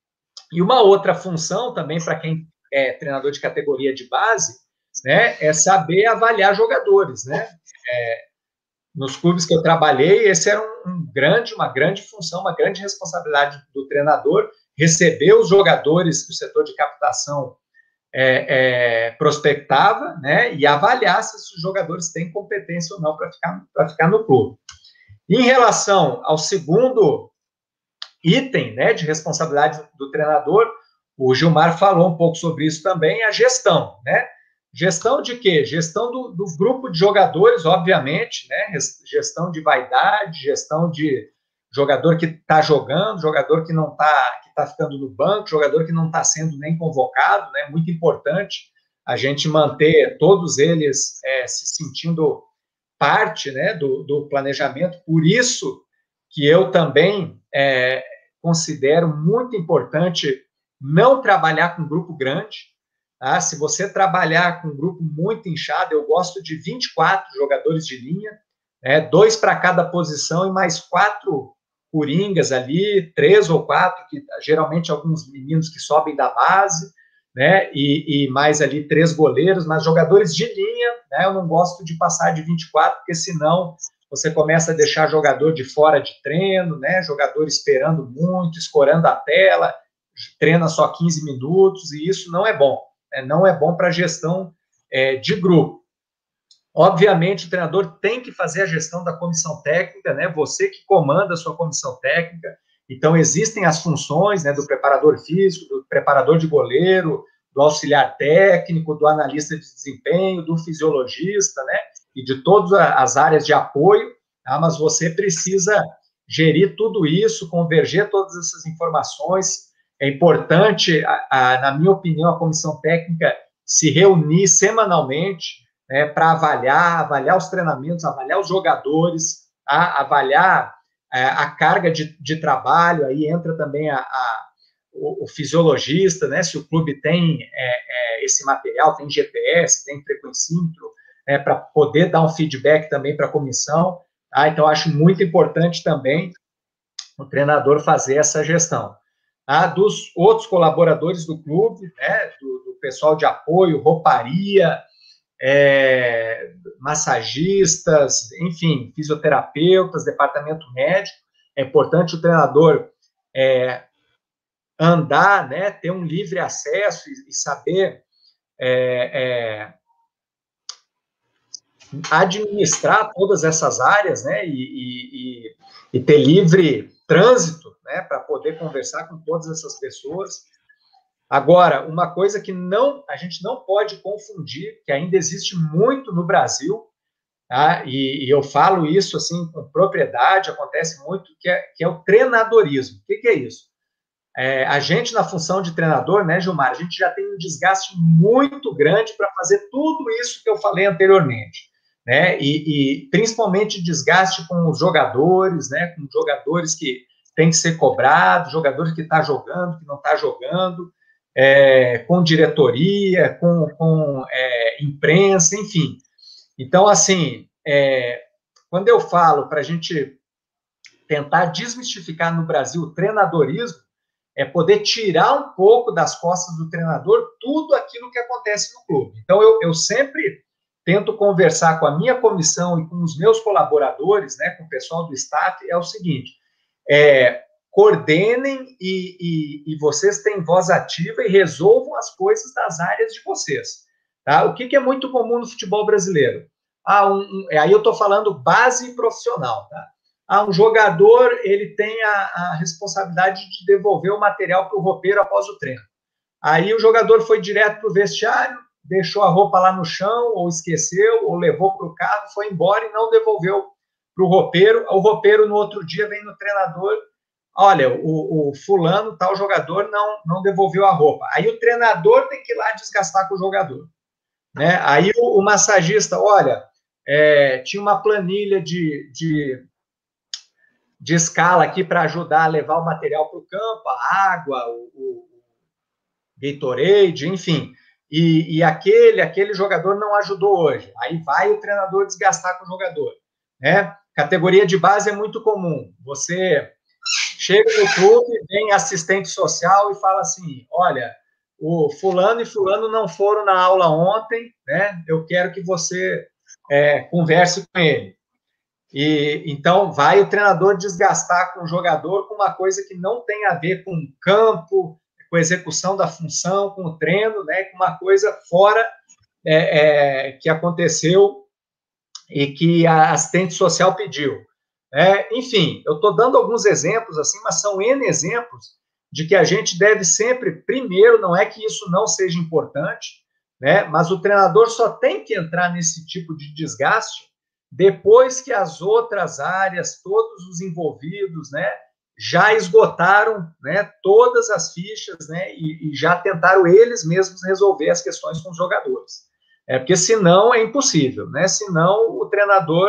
E uma outra função também para quem é treinador de categoria de base, né? É saber avaliar jogadores, né? É, nos clubes que eu trabalhei, esse era um, um grande, uma grande função, uma grande responsabilidade do treinador, receber os jogadores que o setor de captação é, é, prospectava, né, e avaliar se os jogadores têm competência ou não para ficar, para ficar no clube. Em relação ao segundo item, né, de responsabilidade do treinador, o Gilmar falou um pouco sobre isso também, a gestão, né? Gestão de quê? Gestão do, do grupo de jogadores, obviamente, né? Gestão de vaidade, gestão de jogador que está jogando, jogador que não está, que está ficando no banco, jogador que não está sendo nem convocado, né? Muito importante a gente manter todos eles é, se sentindo parte, né, do, do planejamento. Por isso que eu também é, considero muito importante não trabalhar com grupo grande. Ah, se você trabalhar com um grupo muito inchado, eu gosto de vinte e quatro jogadores de linha, né, dois para cada posição e mais quatro coringas ali, três ou quatro, que geralmente alguns meninos que sobem da base, né, e, e mais ali três goleiros, mas jogadores de linha, né, eu não gosto de passar de vinte e quatro, porque senão você começa a deixar jogador de fora de treino, né, jogador esperando muito, escorando a tela, treina só quinze minutos, e isso não é bom. Não é bom para a gestão é, de grupo. Obviamente, o treinador tem que fazer a gestão da comissão técnica, né? Você que comanda a sua comissão técnica. Então, existem as funções, né, do preparador físico, do preparador de goleiro, do auxiliar técnico, do analista de desempenho, do fisiologista, né? E de todas as áreas de apoio, tá? Mas você precisa gerir tudo isso, converger todas essas informações. É importante, a, a, na minha opinião, a comissão técnica se reunir semanalmente, né, para avaliar, avaliar os treinamentos, avaliar os jogadores, tá? Avaliar é, a carga de, de trabalho. Aí entra também a, a, o, o fisiologista, né, se o clube tem é, é, esse material, tem G P S, tem frequencímetro, né, para poder dar um feedback também para a comissão. Tá? Então, acho muito importante também o treinador fazer essa gestão. Ah, dos outros colaboradores do clube, né, do, do pessoal de apoio, rouparia, é, massagistas, enfim, fisioterapeutas, departamento médico. É importante o treinador é, andar, né, ter um livre acesso e, e saber é, é, administrar todas essas áreas, né, e, e, e ter livre trânsito, né, para poder conversar com todas essas pessoas. Agora, uma coisa que não, a gente não pode confundir, que ainda existe muito no Brasil, tá? e, e eu falo isso assim com propriedade, acontece muito, que é, que é o treinadorismo. O que, que é isso? É, a gente, na função de treinador, né, Gilmar, a gente já tem um desgaste muito grande para fazer tudo isso que eu falei anteriormente, né, e, e principalmente desgaste com os jogadores, né, com jogadores que tem que ser cobrados, jogadores que estão tá jogando, que não está jogando, é, com diretoria, com, com é, imprensa, enfim. Então, assim, é, quando eu falo para a gente tentar desmistificar no Brasil o treinadorismo, é poder tirar um pouco das costas do treinador tudo aquilo que acontece no clube. Então, eu, eu sempre tento conversar com a minha comissão e com os meus colaboradores, né, com o pessoal do staff, é o seguinte, é, coordenem e, e, e vocês têm voz ativa e resolvam as coisas das áreas de vocês. Tá? O que, que é muito comum no futebol brasileiro? Ah, um, um, aí eu estou falando base profissional, tá? Ah, um jogador, ele tem a, a responsabilidade de devolver o material para o roupeiro após o treino. Aí o jogador foi direto para o vestiário, deixou a roupa lá no chão, ou esqueceu, ou levou para o carro, foi embora e não devolveu para o roupeiro. O roupeiro, no outro dia, vem no treinador, olha, o, o fulano, tal jogador, não, não devolveu a roupa. Aí o treinador tem que ir lá desgastar com o jogador. Né? Aí o, o massagista, olha, é, tinha uma planilha de... de de escala aqui para ajudar a levar o material para o campo, a água, o, o Gatorade, enfim. E, e aquele, aquele jogador não ajudou hoje. Aí vai o treinador desgastar com o jogador. Né? Categoria de base é muito comum. Você chega no clube, vem assistente social e fala assim, olha, o fulano e fulano não foram na aula ontem, né? Eu quero que você é, converse com ele. E, então, vai o treinador desgastar com o jogador com uma coisa que não tem a ver com o campo, com a execução da função, com o treino, né, com uma coisa fora é, é, que aconteceu e que a assistente social pediu. É, enfim, eu estou dando alguns exemplos, assim, mas são N exemplos de que a gente deve sempre, primeiro, não é que isso não seja importante, né, mas o treinador só tem que entrar nesse tipo de desgaste depois que as outras áreas, todos os envolvidos, né, já esgotaram, né, todas as fichas, né, e, e já tentaram eles mesmos resolver as questões com os jogadores. É, porque senão é impossível, né, senão o treinador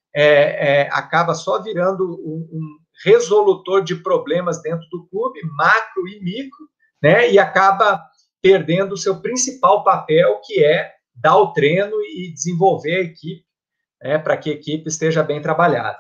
é, é, acaba só virando um, um resolutor de problemas dentro do clube, macro e micro, né, e acaba perdendo o seu principal papel, que é dar o treino e desenvolver a equipe, É, para que a equipe esteja bem trabalhada.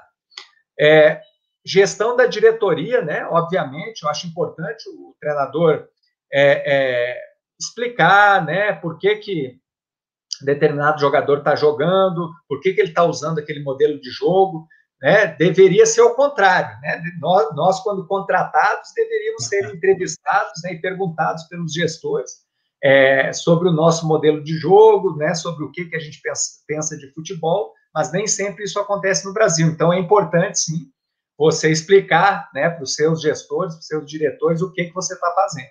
É, gestão da diretoria, né? Obviamente, eu acho importante o treinador é, é, explicar, né, por que, que determinado jogador está jogando, por que, que ele está usando aquele modelo de jogo, né? Deveria ser o contrário, né? Nós, nós, quando contratados, deveríamos ser entrevistados, né, e perguntados pelos gestores é, sobre o nosso modelo de jogo, né, sobre o que, que a gente pensa, pensa de futebol, mas nem sempre isso acontece no Brasil. Então, é importante, sim, você explicar, né, para os seus gestores, para os seus diretores, o que, que você está fazendo.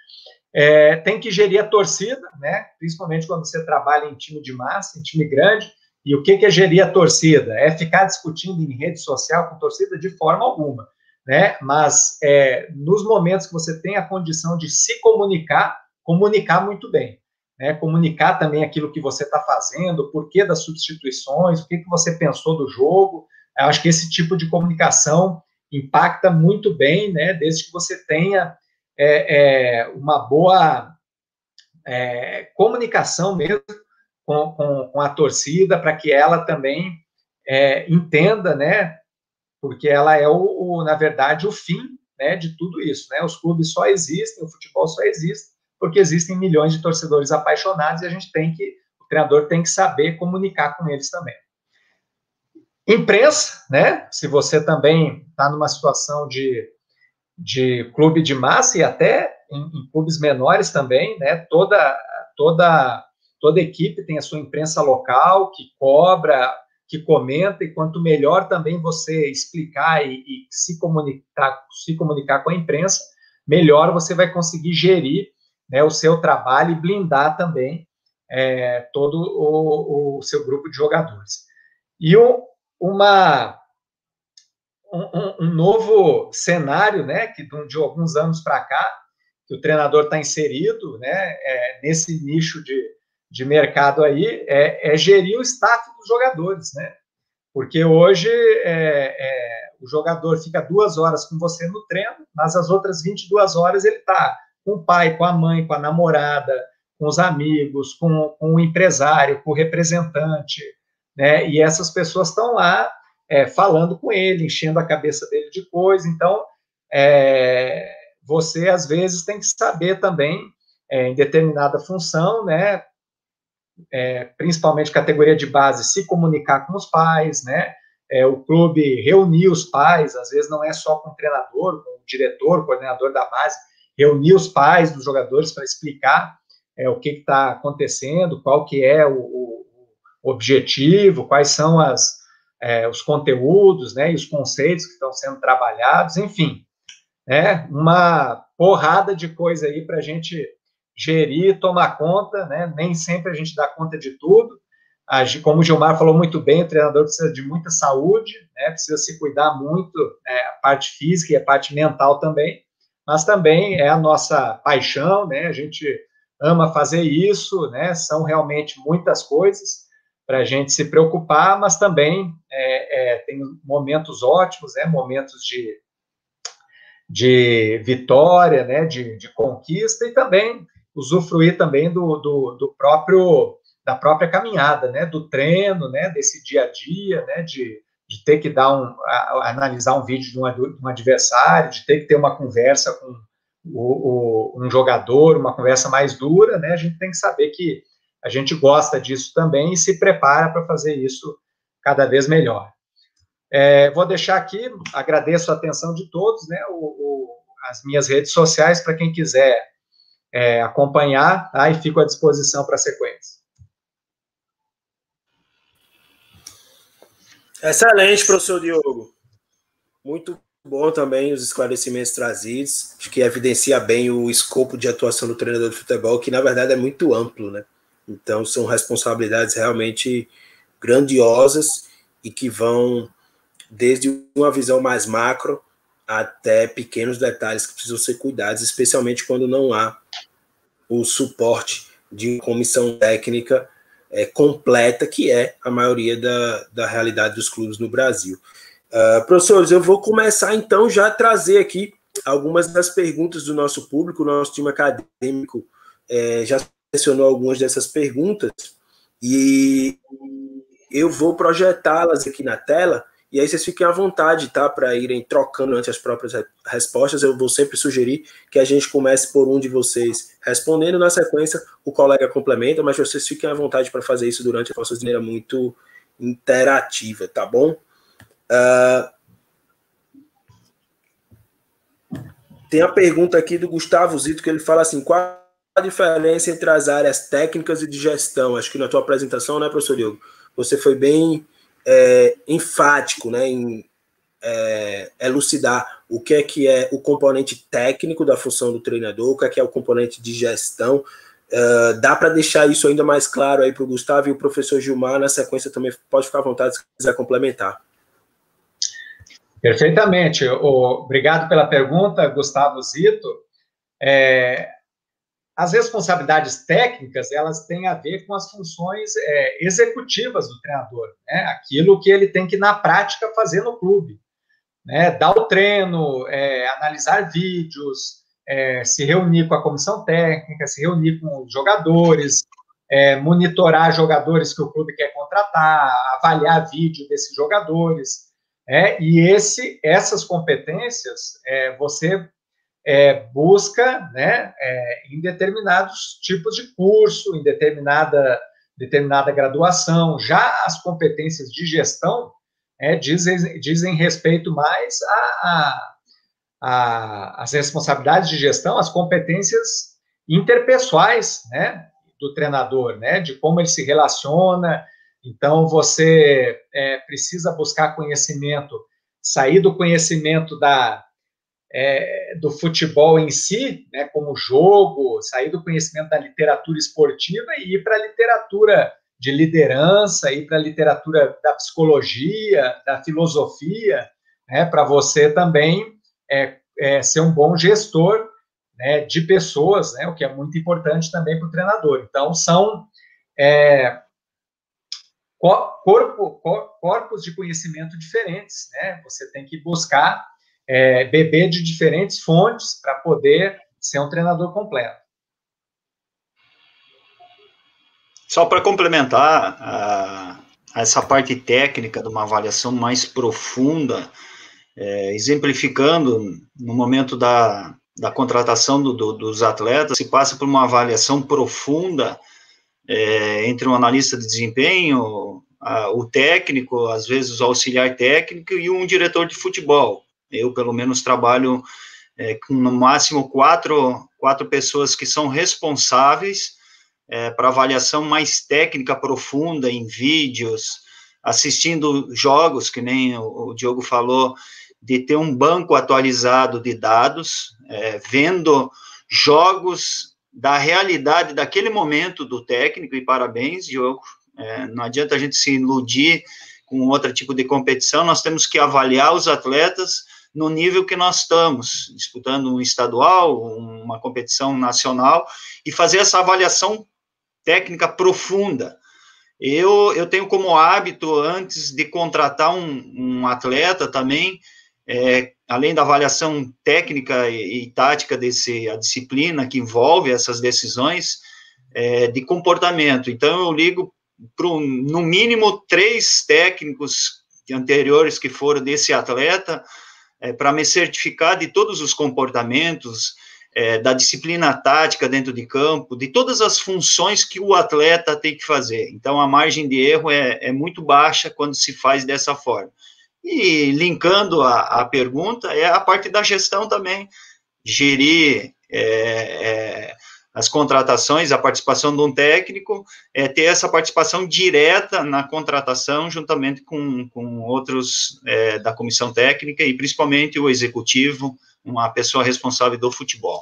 É, tem que gerir a torcida, né, principalmente quando você trabalha em time de massa, em time grande, e o que, que é gerir a torcida? É ficar discutindo em rede social com torcida de forma alguma, né, mas é, nos momentos que você tem a condição de se comunicar, comunicar muito bem. Né, comunicar também aquilo que você está fazendo, o porquê das substituições, o que, que você pensou do jogo. Eu acho que esse tipo de comunicação impacta muito bem, né, desde que você tenha é, é, uma boa é, comunicação mesmo com, com, com a torcida, para que ela também é, entenda, né, porque ela é, o, o, na verdade, o fim, né, de tudo isso. Né, os clubes só existem, o futebol só existe, porque existem milhões de torcedores apaixonados e a gente tem que, o treinador tem que saber comunicar com eles também. Imprensa, né? Se você também está numa situação de, de clube de massa e até em, em clubes menores também, né? Toda, toda, toda equipe tem a sua imprensa local, que cobra, que comenta, e quanto melhor também você explicar e, e se, comunicar, se comunicar com a imprensa, melhor você vai conseguir gerir, né, o seu trabalho e blindar também é, todo o, o seu grupo de jogadores. E o, uma, um, um novo cenário, né, que de, de alguns anos para cá, que o treinador está inserido, né, é, nesse nicho de, de mercado aí, é, é gerir o staff dos jogadores, né? Porque hoje é, é, o jogador fica duas horas com você no treino, mas as outras vinte e duas horas ele está com o pai, com a mãe, com a namorada, com os amigos, com, com o empresário, com o representante, né? E essas pessoas estão lá é, falando com ele, enchendo a cabeça dele de coisa. Então, é, você, às vezes, tem que saber também, é, em determinada função, né? É, principalmente categoria de base, se comunicar com os pais, né? É, o clube reunir os pais, às vezes não é só com o treinador, com o diretor, coordenador da base, reunir os pais dos jogadores para explicar é, o que está acontecendo, qual que é o, o, o objetivo, quais são as, é, os conteúdos, né, e os conceitos que estão sendo trabalhados, enfim, né, uma porrada de coisa aí para a gente gerir, tomar conta, né? Nem sempre a gente dá conta de tudo. Como o Gilmar falou muito bem, o treinador precisa de muita saúde, né? Precisa se cuidar muito, é, a parte física e a parte mental também, mas também é a nossa paixão, né? A gente ama fazer isso, né? São realmente muitas coisas para a gente se preocupar, mas também é, é, tem momentos ótimos, né? Momentos de, de vitória, né? De, de conquista, e também usufruir também do, do, do próprio, da própria caminhada, né, do treino, né, desse dia a dia, né, de, de ter que dar um, a, analisar um vídeo de um, de um adversário, de ter que ter uma conversa com o, o, um jogador, uma conversa mais dura, né, a gente tem que saber que a gente gosta disso também e se prepara para fazer isso cada vez melhor. É, vou deixar aqui, agradeço a atenção de todos, né, o, o, as minhas redes sociais para quem quiser É, acompanhar, tá? E fico à disposição para a sequência. Excelente, professor Diogo. Muito bom também os esclarecimentos trazidos. Acho que evidencia bem o escopo de atuação do treinador de futebol, que na verdade é muito amplo, né? Então são responsabilidades realmente grandiosas e que vão desde uma visão mais macro até pequenos detalhes que precisam ser cuidados, especialmente quando não há o suporte de uma comissão técnica é, completa, que é a maioria da, da realidade dos clubes no Brasil. Uh, professores, eu vou começar então já a trazer aqui algumas das perguntas do nosso público. O nosso time acadêmico é, já selecionou algumas dessas perguntas e eu vou projetá-las aqui na tela. E aí vocês fiquem à vontade, tá, para irem trocando antes as próprias respostas. Eu vou sempre sugerir que a gente comece por um de vocês respondendo, na sequência o colega complementa, mas vocês fiquem à vontade para fazer isso durante a nossa maneira muito interativa, tá bom? Uh, tem a pergunta aqui do Gustavo Zito, que ele fala assim: qual a diferença entre as áreas técnicas e de gestão? Acho que na tua apresentação, né, professor Diogo, você foi bem É, enfático, né, em é, elucidar o que é que é o componente técnico da função do treinador, o que é que é o componente de gestão. Uh, dá para deixar isso ainda mais claro aí para o Gustavo, e o professor Gilmar, na sequência, também pode ficar à vontade se quiser complementar. Perfeitamente. Obrigado pela pergunta, Gustavo Zito. É, as responsabilidades técnicas, elas têm a ver com as funções é, executivas do treinador, né? Aquilo que ele tem que, na prática, fazer no clube, né? Dar o treino, é, analisar vídeos, é, se reunir com a comissão técnica, se reunir com os jogadores, é, monitorar jogadores que o clube quer contratar, avaliar vídeo desses jogadores, é, e esse, essas competências é, você É, busca, né, é, em determinados tipos de curso, em determinada, determinada graduação. Já as competências de gestão é, dizem, dizem respeito mais a, a, a, as responsabilidades de gestão, as competências interpessoais, né, do treinador, né? De como ele se relaciona. Então, você é, precisa buscar conhecimento, sair do conhecimento da, é, do futebol em si, né, como jogo, sair do conhecimento da literatura esportiva e ir para a literatura de liderança, ir para a literatura da psicologia, da filosofia, né, para você também é, é, ser um bom gestor, né, de pessoas, né, o que é muito importante também para o treinador. Então, são é, corpo, corpos de conhecimento diferentes, né? Você tem que buscar é, beber de diferentes fontes para poder ser um treinador completo. Só para complementar a, a essa parte técnica de uma avaliação mais profunda, é, exemplificando no momento da, da contratação do, do, dos atletas, se passa por uma avaliação profunda é, entre um analista de desempenho, a, o técnico, às vezes o auxiliar técnico e um diretor de futebol. Eu, pelo menos, trabalho é, com no máximo quatro, quatro pessoas que são responsáveis é, para avaliação mais técnica profunda em vídeos, assistindo jogos, que nem o, o Diogo falou, de ter um banco atualizado de dados, é, vendo jogos da realidade daquele momento do técnico, e parabéns, Diogo, é, não adianta a gente se iludir com outro tipo de competição, nós temos que avaliar os atletas no nível que nós estamos, disputando um estadual, uma competição nacional, e fazer essa avaliação técnica profunda. Eu, eu tenho como hábito, antes de contratar um, um atleta também, é, além da avaliação técnica e, e tática desse, a disciplina que envolve essas decisões, é, de comportamento. Então, eu ligo para, no mínimo, três técnicos anteriores que foram desse atleta, é, para me certificar de todos os comportamentos, é, da disciplina tática dentro de campo, de todas as funções que o atleta tem que fazer. Então, a margem de erro é, é muito baixa quando se faz dessa forma. E, linkando a, a pergunta, é a parte da gestão também, gerir é, é, as contratações, a participação de um técnico, é ter essa participação direta na contratação, juntamente com, com outros é, da comissão técnica, e principalmente o executivo, uma pessoa responsável do futebol.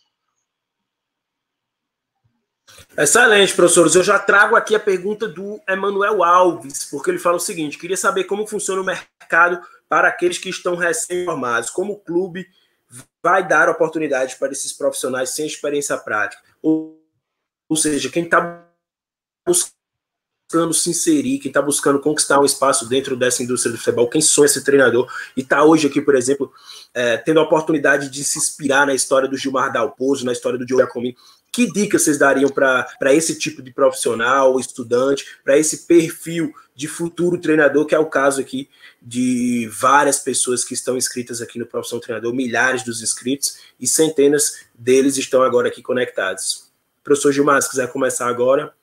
Excelente, professores. Eu já trago aqui a pergunta do Emanuel Alves, porque ele fala o seguinte: queria saber como funciona o mercado para aqueles que estão recém-formados, como o clube vai dar oportunidade para esses profissionais sem experiência prática. Ou, ou seja, quem está buscando se inserir, quem está buscando conquistar um espaço dentro dessa indústria do futebol, quem sonha ser treinador e está hoje aqui, por exemplo, é, tendo a oportunidade de se inspirar na história do Gilmar Dalpozo, na história do Diogo Giacomin, que dicas vocês dariam para esse tipo de profissional, estudante, para esse perfil de futuro treinador, que é o caso aqui de várias pessoas que estão inscritas aqui no Profissão Treinador, milhares dos inscritos, e centenas deles estão agora aqui conectados. Professor Gilmar, se quiser começar agora.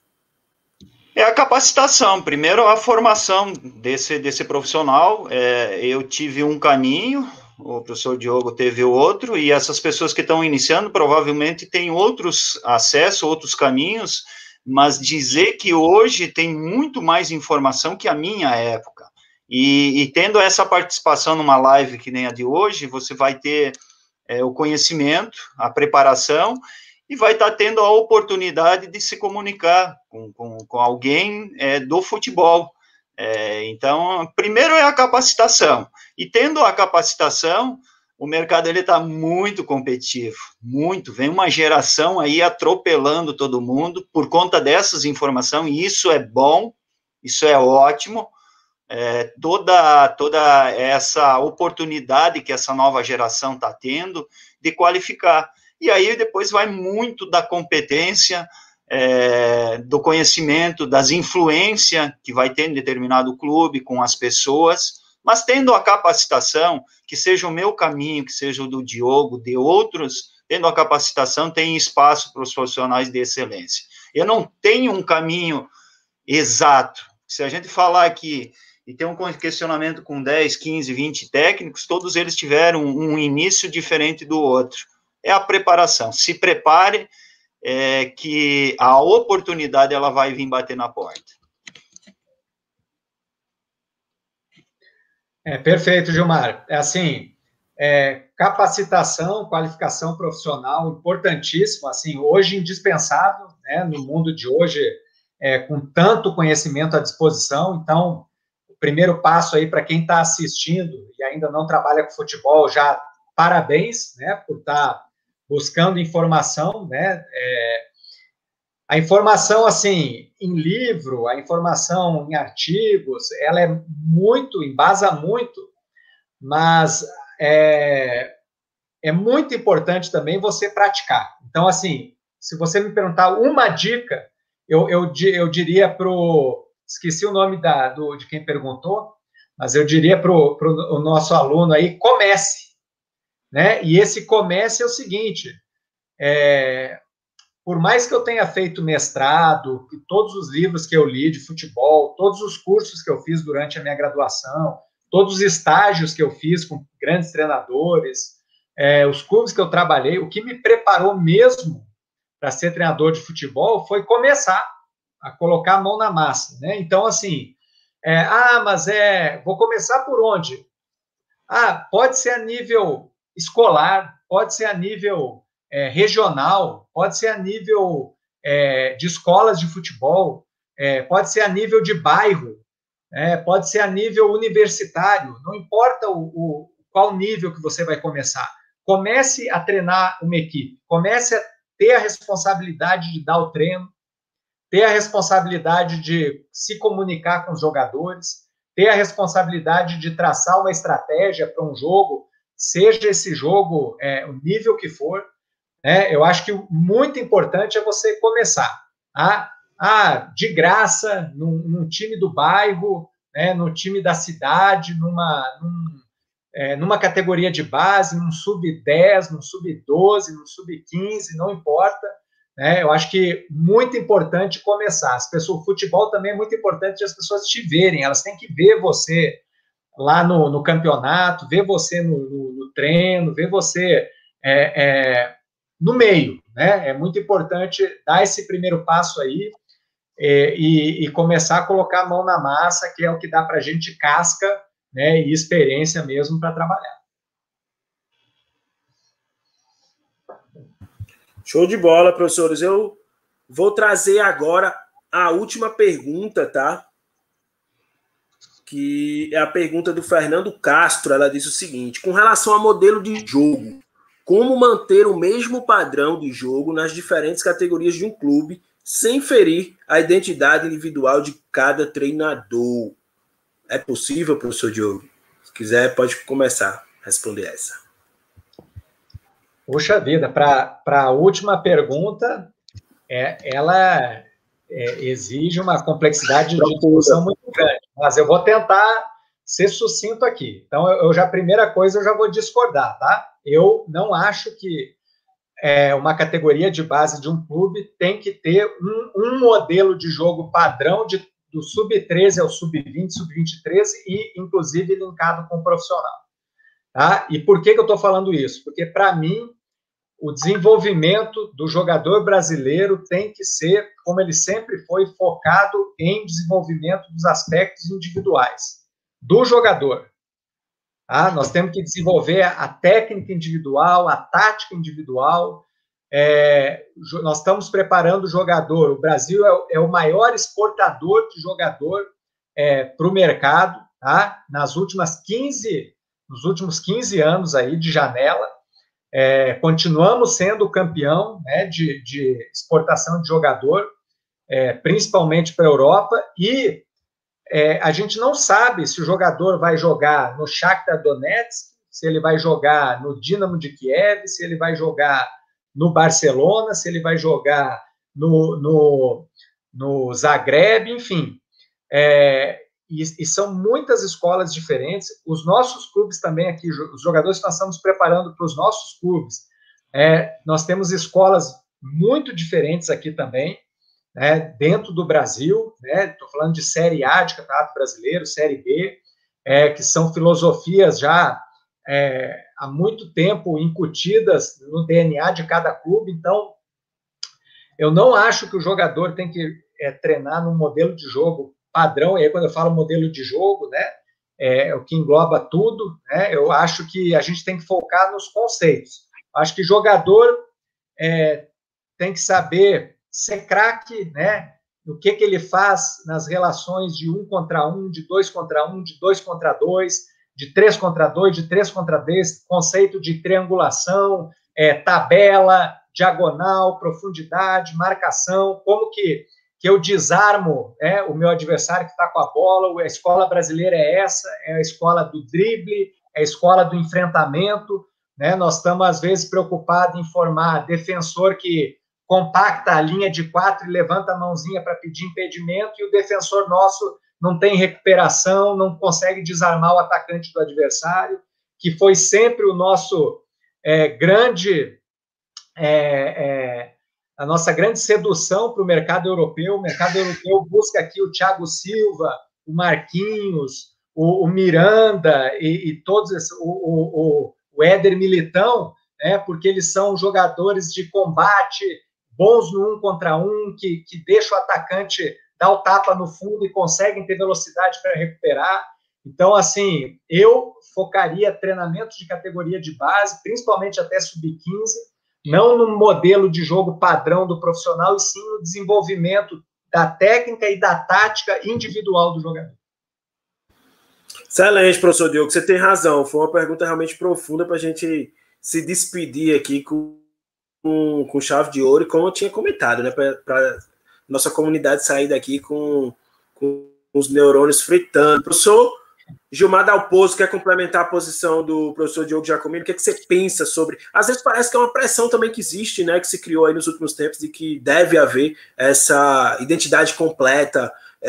É a capacitação, primeiro a formação desse, desse profissional. É, eu tive um caminho, o professor Diogo teve outro, e essas pessoas que estão iniciando provavelmente têm outros acessos, outros caminhos, mas dizer que hoje tem muito mais informação que a minha época. E, e tendo essa participação numa live que nem a de hoje, você vai ter é, o conhecimento, a preparação, e vai estar tendo a oportunidade de se comunicar com, com, com alguém é, do futebol. É, então, primeiro é a capacitação, e tendo a capacitação, o mercado está muito competitivo, muito, vem uma geração aí atropelando todo mundo por conta dessas informações, e isso é bom, isso é ótimo, é, toda, toda essa oportunidade que essa nova geração está tendo de qualificar, e aí depois vai muito da competência, É, do conhecimento, das influências que vai ter em determinado clube com as pessoas, mas tendo a capacitação, que seja o meu caminho, que seja o do Diogo, de outros, tendo a capacitação, tem espaço para os profissionais de excelência. Eu não tenho um caminho exato. Se a gente falar aqui e ter um questionamento com dez, quinze, vinte técnicos, todos eles tiveram um início diferente do outro. É a preparação. Se prepare. é, que a oportunidade ela vai vir bater na porta. É, perfeito, Gilmar. É assim, é, capacitação, qualificação profissional, importantíssimo, assim, hoje indispensável, né, no mundo de hoje, é, com tanto conhecimento à disposição. Então, o primeiro passo aí para quem está assistindo e ainda não trabalha com futebol, já parabéns, né, por estar tá buscando informação, né, é, a informação, assim, em livro, a informação em artigos, ela é muito, embasa muito, mas é, é muito importante também você praticar. Então, assim, se você me perguntar uma dica, eu, eu, eu diria para o... Esqueci o nome da, do, de quem perguntou, mas eu diria para o nosso aluno aí, comece. Né? E esse comece é o seguinte, é, por mais que eu tenha feito mestrado, que todos os livros que eu li de futebol, todos os cursos que eu fiz durante a minha graduação, todos os estágios que eu fiz com grandes treinadores, é, os clubes que eu trabalhei, o que me preparou mesmo para ser treinador de futebol foi começar a colocar a mão na massa, né? Então, assim, é, ah, mas é, vou começar por onde? Ah, pode ser a nível escolar, pode ser a nível é, regional, pode ser a nível é, de escolas de futebol, é, pode ser a nível de bairro, é, pode ser a nível universitário, não importa o, o, qual nível que você vai começar. Comece a treinar uma equipe, comece a ter a responsabilidade de dar o treino, ter a responsabilidade de se comunicar com os jogadores, ter a responsabilidade de traçar uma estratégia para um jogo, seja esse jogo é, o nível que for, né? Eu acho que o muito importante é você começar. Ah, ah de graça, num, num time do bairro, né, no time da cidade, numa, num, é, numa categoria de base, num sub dez, num sub doze, num sub quinze, não importa. Né? Eu acho que muito importante começar. As pessoas, o futebol também é muito importante as pessoas te verem, elas têm que ver você lá no, no campeonato, ver você no, no, no treino, ver você é, é, no meio. Né? É muito importante dar esse primeiro passo aí é, e, e começar a colocar a mão na massa, que é o que dá para a gente casca, né, e experiência mesmo para trabalhar. Show de bola, professores. Eu vou trazer agora a última pergunta, tá? Que é a pergunta do Fernando Castro. Ela diz o seguinte: com relação ao modelo de jogo, como manter o mesmo padrão de jogo nas diferentes categorias de um clube, sem ferir a identidade individual de cada treinador? É possível, professor Diogo? Se quiser, pode começar a responder essa. Puxa vida, para a última pergunta, é, ela é, exige uma complexidade de discussão muito grande, mas eu vou tentar ser sucinto aqui. Então, eu, eu já, a primeira coisa, eu já vou discordar, tá? Eu não acho que é, uma categoria de base de um clube tem que ter um, um modelo de jogo padrão de, do sub treze ao sub vinte, sub vinte e três e, inclusive, linkado com o profissional. Tá? E por que, que eu estou falando isso? Porque, para mim, o desenvolvimento do jogador brasileiro tem que ser, como ele sempre foi, focado em desenvolvimento dos aspectos individuais do jogador. Tá? Nós temos que desenvolver a técnica individual, a tática individual. É, nós estamos preparando o jogador. O Brasil é, é o maior exportador de jogador é, para o mercado, tá? Nas últimas quinze nos últimos quinze anos aí de janela, é, continuamos sendo campeão, né, de, de exportação de jogador, é, principalmente para a Europa, e é, a gente não sabe se o jogador vai jogar no Shakhtar Donetsk, se ele vai jogar no Dinamo de Kiev, se ele vai jogar no Barcelona, se ele vai jogar no, no, no Zagreb, enfim. É, E, e são muitas escolas diferentes. Os nossos clubes também aqui, os jogadores que nós estamos preparando para os nossos clubes, é, nós temos escolas muito diferentes aqui também, né, dentro do Brasil, né, estou falando de Série A de Campeonato Brasileiro, Série B, é, que são filosofias já é, há muito tempo incutidas no D N A de cada clube. Então, Eu não acho que o jogador tem que é, treinar num modelo de jogo padrão, e aí quando eu falo modelo de jogo, né, é o que engloba tudo, né, eu acho que a gente tem que focar nos conceitos. Acho que jogador é, tem que saber ser craque, né, no que, que ele faz nas relações de um contra um, de dois contra um, de dois contra dois, de três contra dois, de três contra dez, conceito de triangulação, é, tabela, diagonal, profundidade, marcação, como que, que eu desarmo é, o meu adversário que está com a bola. A escola brasileira é essa, é a escola do drible, é a escola do enfrentamento, né? Nós estamos, às vezes, preocupados em formar defensor que compacta a linha de quatro e levanta a mãozinha para pedir impedimento, e o defensor nosso não tem recuperação, não consegue desarmar o atacante do adversário, que foi sempre o nosso é, grande... É, é, a nossa grande sedução para o mercado europeu. O mercado europeu busca aqui o Thiago Silva, o Marquinhos, o, o Miranda e, e todos esses, o, o, o Éder Militão, né, porque eles são jogadores de combate, bons no um contra um, que, que deixam o atacante dar o tapa no fundo e conseguem ter velocidade para recuperar. Então, assim, eu focaria treinamento de categoria de base, principalmente até sub quinze, não no modelo de jogo padrão do profissional, e sim no desenvolvimento da técnica e da tática individual do jogador. Excelente, professor Diogo, você tem razão. Foi uma pergunta realmente profunda para a gente se despedir aqui com, com, com chave de ouro, e como eu tinha comentado, né, para nossa comunidade sair daqui com, com os neurônios fritando. Professor Gilmar Dalpozo quer complementar a posição do professor Diogo Giacomini. O que, é que você pensa sobre... Às vezes parece que é uma pressão também que existe, né, que se criou aí nos últimos tempos, de que deve haver essa identidade completa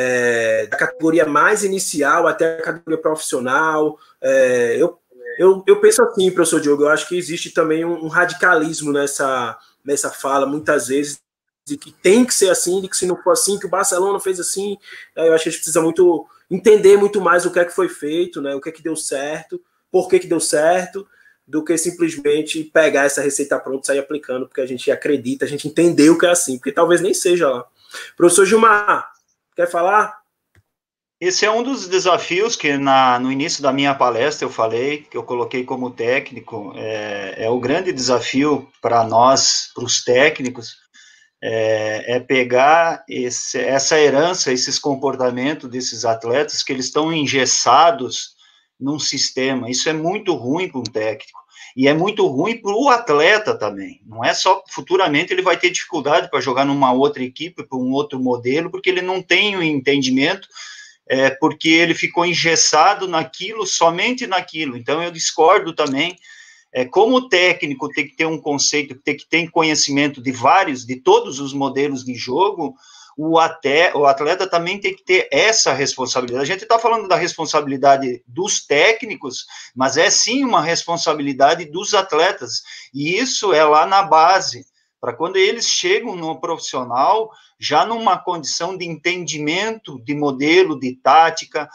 é, da categoria mais inicial até a categoria profissional. É, eu, eu, eu penso assim, professor Diogo, eu acho que existe também um, um radicalismo nessa, nessa fala, muitas vezes, de que tem que ser assim, de que se não for assim, que o Barcelona fez assim. Eu acho que a gente precisa muito... entender muito mais o que é que foi feito, né? O que é que deu certo, por que que deu certo, do que simplesmente pegar essa receita pronta e sair aplicando, porque a gente acredita, a gente entendeu que é assim, porque talvez nem seja lá. Professor Gilmar, quer falar? Esse é um dos desafios que na, no início da minha palestra eu falei, que eu coloquei como técnico, é, é o grande desafio para nós, para os técnicos, É, é pegar esse, essa herança, esses comportamentos desses atletas, que eles estão engessados num sistema. Isso é muito ruim para um técnico, e é muito ruim para o atleta também. Não é só, futuramente ele vai ter dificuldade para jogar numa outra equipe, para um outro modelo, porque ele não tem o entendimento, é, porque ele ficou engessado naquilo, somente naquilo. Então eu discordo também. É, como o técnico tem que ter um conceito, tem que ter conhecimento de vários, de todos os modelos de jogo, o, até, o atleta também tem que ter essa responsabilidade. A gente está falando da responsabilidade dos técnicos, mas é sim uma responsabilidade dos atletas, e isso é lá na base, para quando eles chegam no profissional, já numa condição de entendimento de modelo, de tática,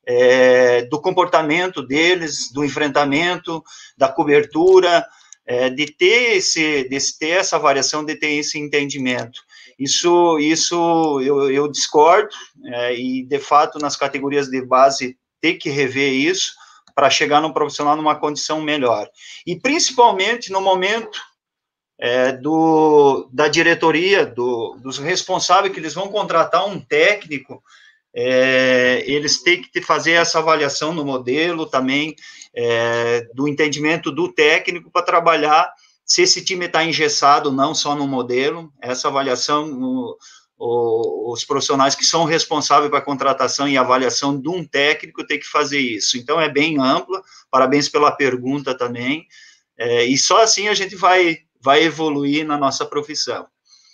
É, do comportamento deles, do enfrentamento, da cobertura, é, de, ter esse, de ter essa variação, de ter esse entendimento. Isso, isso eu, eu discordo, é, e, de fato, nas categorias de base, ter que rever isso para chegar no profissional numa condição melhor. E, principalmente, no momento é, do, da diretoria, do, dos responsáveis, que eles vão contratar um técnico, É, eles têm que fazer essa avaliação no modelo também, é, do entendimento do técnico para trabalhar se esse time está engessado, não só no modelo. Essa avaliação, no, o, os profissionais que são responsáveis pela contratação e avaliação de um técnico tem que fazer isso. Então, é bem ampla, parabéns pela pergunta também, é, e só assim a gente vai, vai evoluir na nossa profissão.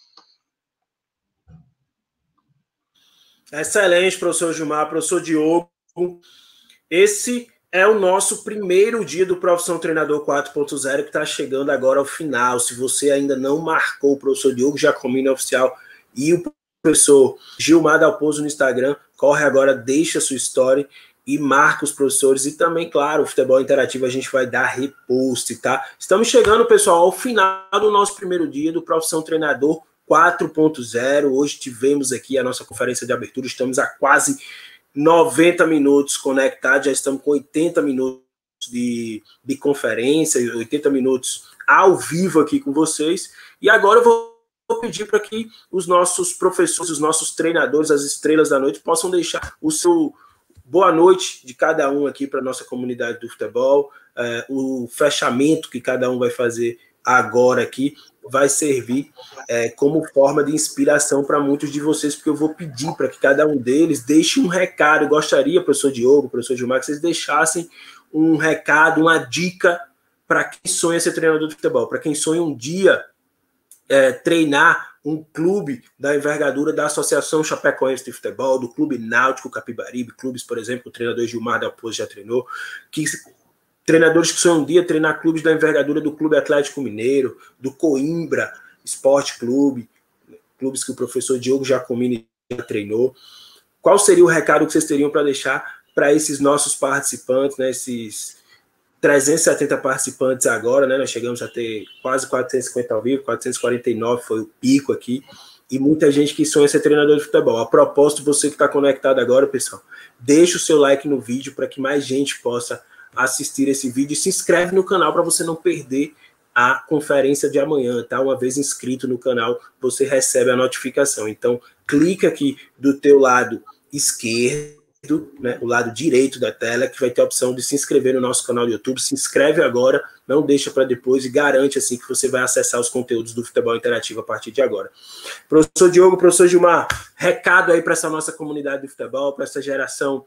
Excelente, professor Gilmar, professor Diogo. Esse é o nosso primeiro dia do Profissão Treinador quatro ponto zero, que está chegando agora ao final. Se você ainda não marcou o professor Diogo Giacomini Oficial e o professor Gilmar Dalpozo no Instagram, corre agora, deixa a sua história e marca os professores. E também, claro, o Futebol Interativo a gente vai dar repost, tá? Estamos chegando, pessoal, ao final do nosso primeiro dia do Profissão Treinador quatro ponto zero. Hoje tivemos aqui a nossa conferência de abertura, estamos a quase noventa minutos conectados, já estamos com oitenta minutos de, de conferência, oitenta minutos ao vivo aqui com vocês. E agora eu vou pedir para que os nossos professores, os nossos treinadores, as estrelas da noite, possam deixar o seu boa noite de cada um aqui para a nossa comunidade do futebol. É, o fechamento que cada um vai fazer agora aqui vai servir é, como forma de inspiração para muitos de vocês, porque eu vou pedir para que cada um deles deixe um recado. Eu gostaria, professor Diogo, professor Gilmar, que vocês deixassem um recado, uma dica para quem sonha ser treinador de futebol, para quem sonha um dia é, treinar um clube da envergadura da Associação Chapecoense de Futebol, do Clube Náutico Capibaribe, clubes, por exemplo, o treinador Gilmar Dalpozo já treinou, que treinadores que sonham um dia treinar clubes da envergadura do Clube Atlético Mineiro, do Coimbra Esporte Clube, clubes que o professor Diogo Giacomini já treinou. Qual seria o recado que vocês teriam para deixar para esses nossos participantes, né, esses trezentos e setenta participantes agora, né, nós chegamos a ter quase quatrocentos e cinquenta ao vivo, quatrocentos e quarenta e nove foi o pico aqui, e muita gente que sonha ser treinador de futebol. A propósito, você que está conectado agora, pessoal, deixa o seu like no vídeo para que mais gente possa assistir esse vídeo e se inscreve no canal para você não perder a conferência de amanhã, tá? Uma vez inscrito no canal, você recebe a notificação. Então, clica aqui do teu lado esquerdo, né, o lado direito da tela, que vai ter a opção de se inscrever no nosso canal do YouTube. Se inscreve agora, não deixa para depois e garante assim que você vai acessar os conteúdos do Futebol Interativo a partir de agora. Professor Diogo, professor Gilmar, recado aí para essa nossa comunidade de futebol, para essa geração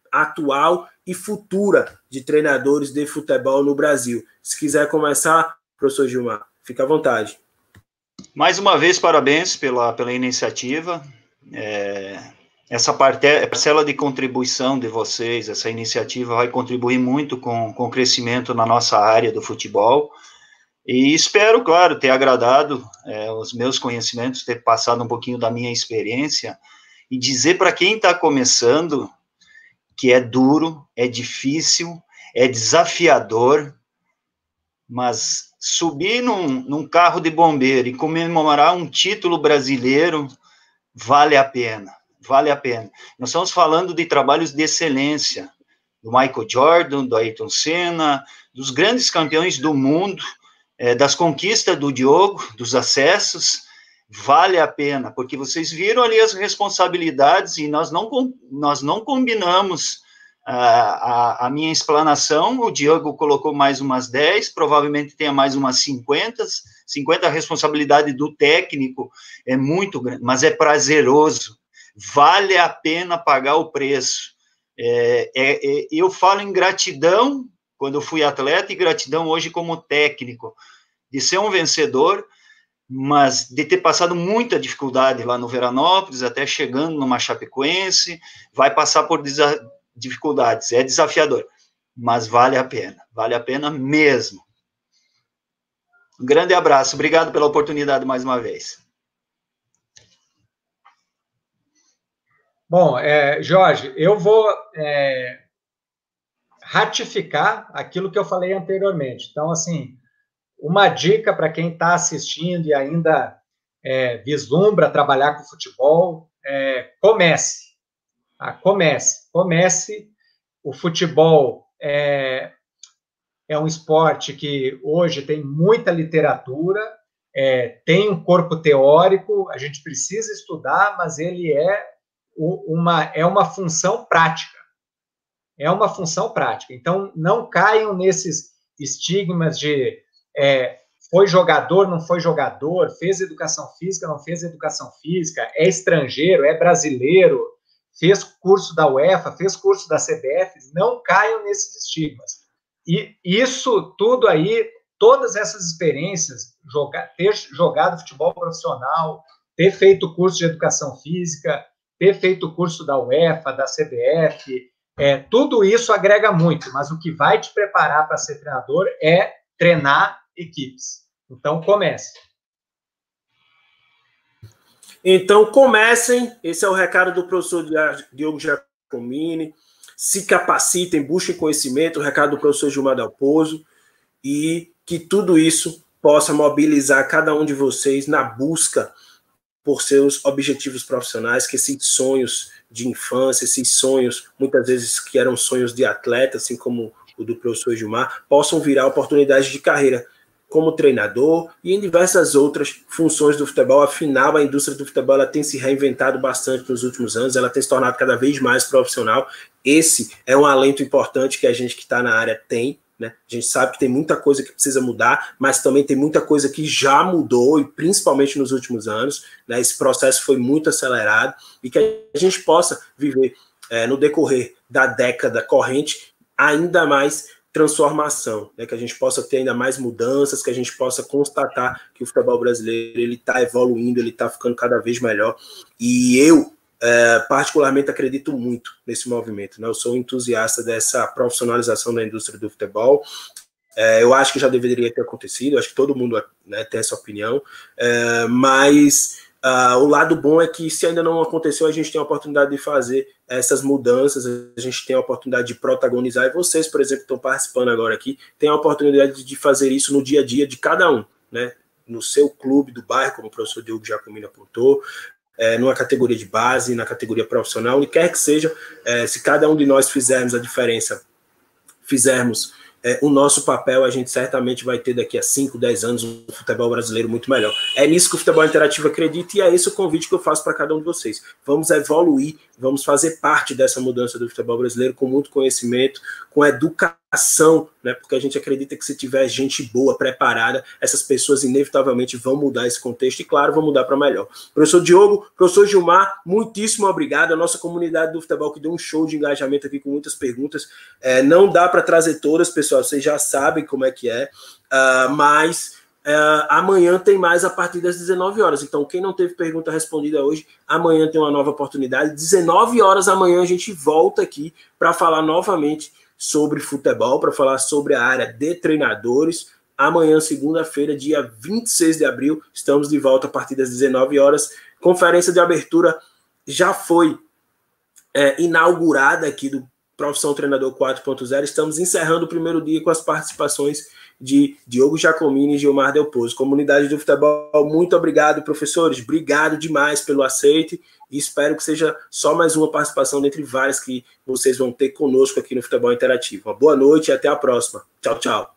atual e futura de treinadores de futebol no Brasil. Se quiser começar, professor Gilmar, fica à vontade. Mais uma vez, parabéns pela, pela iniciativa. É, essa parcela de contribuição de vocês, essa iniciativa vai contribuir muito com, com o crescimento na nossa área do futebol. E espero, claro, ter agradado é, os meus conhecimentos, ter passado um pouquinho da minha experiência e dizer para quem está começando que é duro, é difícil, é desafiador, mas subir num, num carro de bombeiro e comemorar um título brasileiro vale a pena, vale a pena. Nós estamos falando de trabalhos de excelência, do Michael Jordan, do Ayrton Senna, dos grandes campeões do mundo, é, das conquistas do Diogo, dos acessos. Vale a pena, porque vocês viram ali as responsabilidades e nós não, nós não combinamos a, a, a minha explanação. O Diogo colocou mais umas dez, provavelmente tenha mais umas cinquenta. cinquenta, a responsabilidade do técnico é muito grande, mas é prazeroso. Vale a pena pagar o preço. É, é, é, eu falo em gratidão, quando eu fui atleta, e gratidão hoje como técnico, de ser um vencedor, mas de ter passado muita dificuldade lá no Veranópolis, até chegando numa Chapecoense, vai passar por dificuldades, é desafiador, mas vale a pena, vale a pena mesmo. Um grande abraço, obrigado pela oportunidade mais uma vez. Bom, é, Jorge, eu vou é, ratificar aquilo que eu falei anteriormente. Então, assim, uma dica para quem está assistindo e ainda é, vislumbra trabalhar com futebol, é, comece, tá? comece, comece. O futebol é, é um esporte que hoje tem muita literatura, é, tem um corpo teórico, a gente precisa estudar, mas ele é uma, é uma função prática, é uma função prática. Então, não caiam nesses estigmas de É, foi jogador, não foi jogador, fez educação física, não fez educação física, é estrangeiro, é brasileiro, fez curso da UEFA, fez curso da C B F, não caiam nesses estigmas. E isso tudo aí, todas essas experiências, jogar, ter jogado futebol profissional, ter feito curso de educação física, ter feito curso da UEFA, da C B F, é, tudo isso agrega muito, mas o que vai te preparar para ser treinador é treinar equipes. Então, comece. Então, comecem. Esse é o recado do professor Diogo Giacomini. Se capacitem, busquem conhecimento. O recado do professor Gilmar Dalpozo. E que tudo isso possa mobilizar cada um de vocês na busca por seus objetivos profissionais, que esses sonhos de infância, esses sonhos, muitas vezes que eram sonhos de atleta, assim como o do professor Gilmar, possam virar oportunidades de carreira como treinador e em diversas outras funções do futebol. Afinal, a indústria do futebol ela tem se reinventado bastante nos últimos anos, ela tem se tornado cada vez mais profissional. Esse é um alento importante que a gente que está na área tem, né? A gente sabe que tem muita coisa que precisa mudar, mas também tem muita coisa que já mudou, e principalmente nos últimos anos, né? Esse processo foi muito acelerado, e que a gente possa viver é, no decorrer da década corrente ainda mais transformação, né? Que a gente possa ter ainda mais mudanças, que a gente possa constatar que o futebol brasileiro ele está evoluindo, ele está ficando cada vez melhor, e eu É, particularmente acredito muito nesse movimento, né? Eu sou entusiasta dessa profissionalização da indústria do futebol. É, eu acho que já deveria ter acontecido, acho que todo mundo, né, tem essa opinião, é, mas uh, o lado bom é que se ainda não aconteceu, a gente tem a oportunidade de fazer essas mudanças, a gente tem a oportunidade de protagonizar, e vocês, por exemplo, que estão participando agora aqui, têm a oportunidade de fazer isso no dia a dia de cada um, né? No seu clube do bairro, como o professor Diogo Giacomini apontou, É, numa categoria de base, na categoria profissional, e quer que seja, é, se cada um de nós fizermos a diferença, fizermos é, o nosso papel, a gente certamente vai ter daqui a cinco, dez anos um futebol brasileiro muito melhor. É nisso que o Futebol Interativo acredita, e é esse o convite que eu faço para cada um de vocês. Vamos evoluir, vamos fazer parte dessa mudança do futebol brasileiro com muito conhecimento, com educação, né? Porque a gente acredita que se tiver gente boa, preparada, essas pessoas inevitavelmente vão mudar esse contexto e, claro, vão mudar para melhor. Professor Diogo, professor Gilmar, muitíssimo obrigado. A nossa comunidade do futebol que deu um show de engajamento aqui com muitas perguntas. É, não dá para trazer todas, pessoal, vocês já sabem como é que é, uh, mas uh, amanhã tem mais a partir das dezenove horas. Então, quem não teve pergunta respondida hoje, amanhã tem uma nova oportunidade. dezenove horas amanhã a gente volta aqui para falar novamente sobre futebol, para falar sobre a área de treinadores. Amanhã, segunda-feira, dia vinte e seis de abril, estamos de volta a partir das dezenove horas. Conferência de abertura já foi é, inaugurada aqui do Profissão Treinador quatro ponto zero. Estamos encerrando o primeiro dia com as participações de Diogo Giacomini e Gilmar Del Pozo. Comunidade do futebol, muito obrigado, professores. Obrigado demais pelo aceite. E espero que seja só mais uma participação dentre várias que vocês vão ter conosco aqui no Futebol Interativo. Uma boa noite e até a próxima. Tchau, tchau.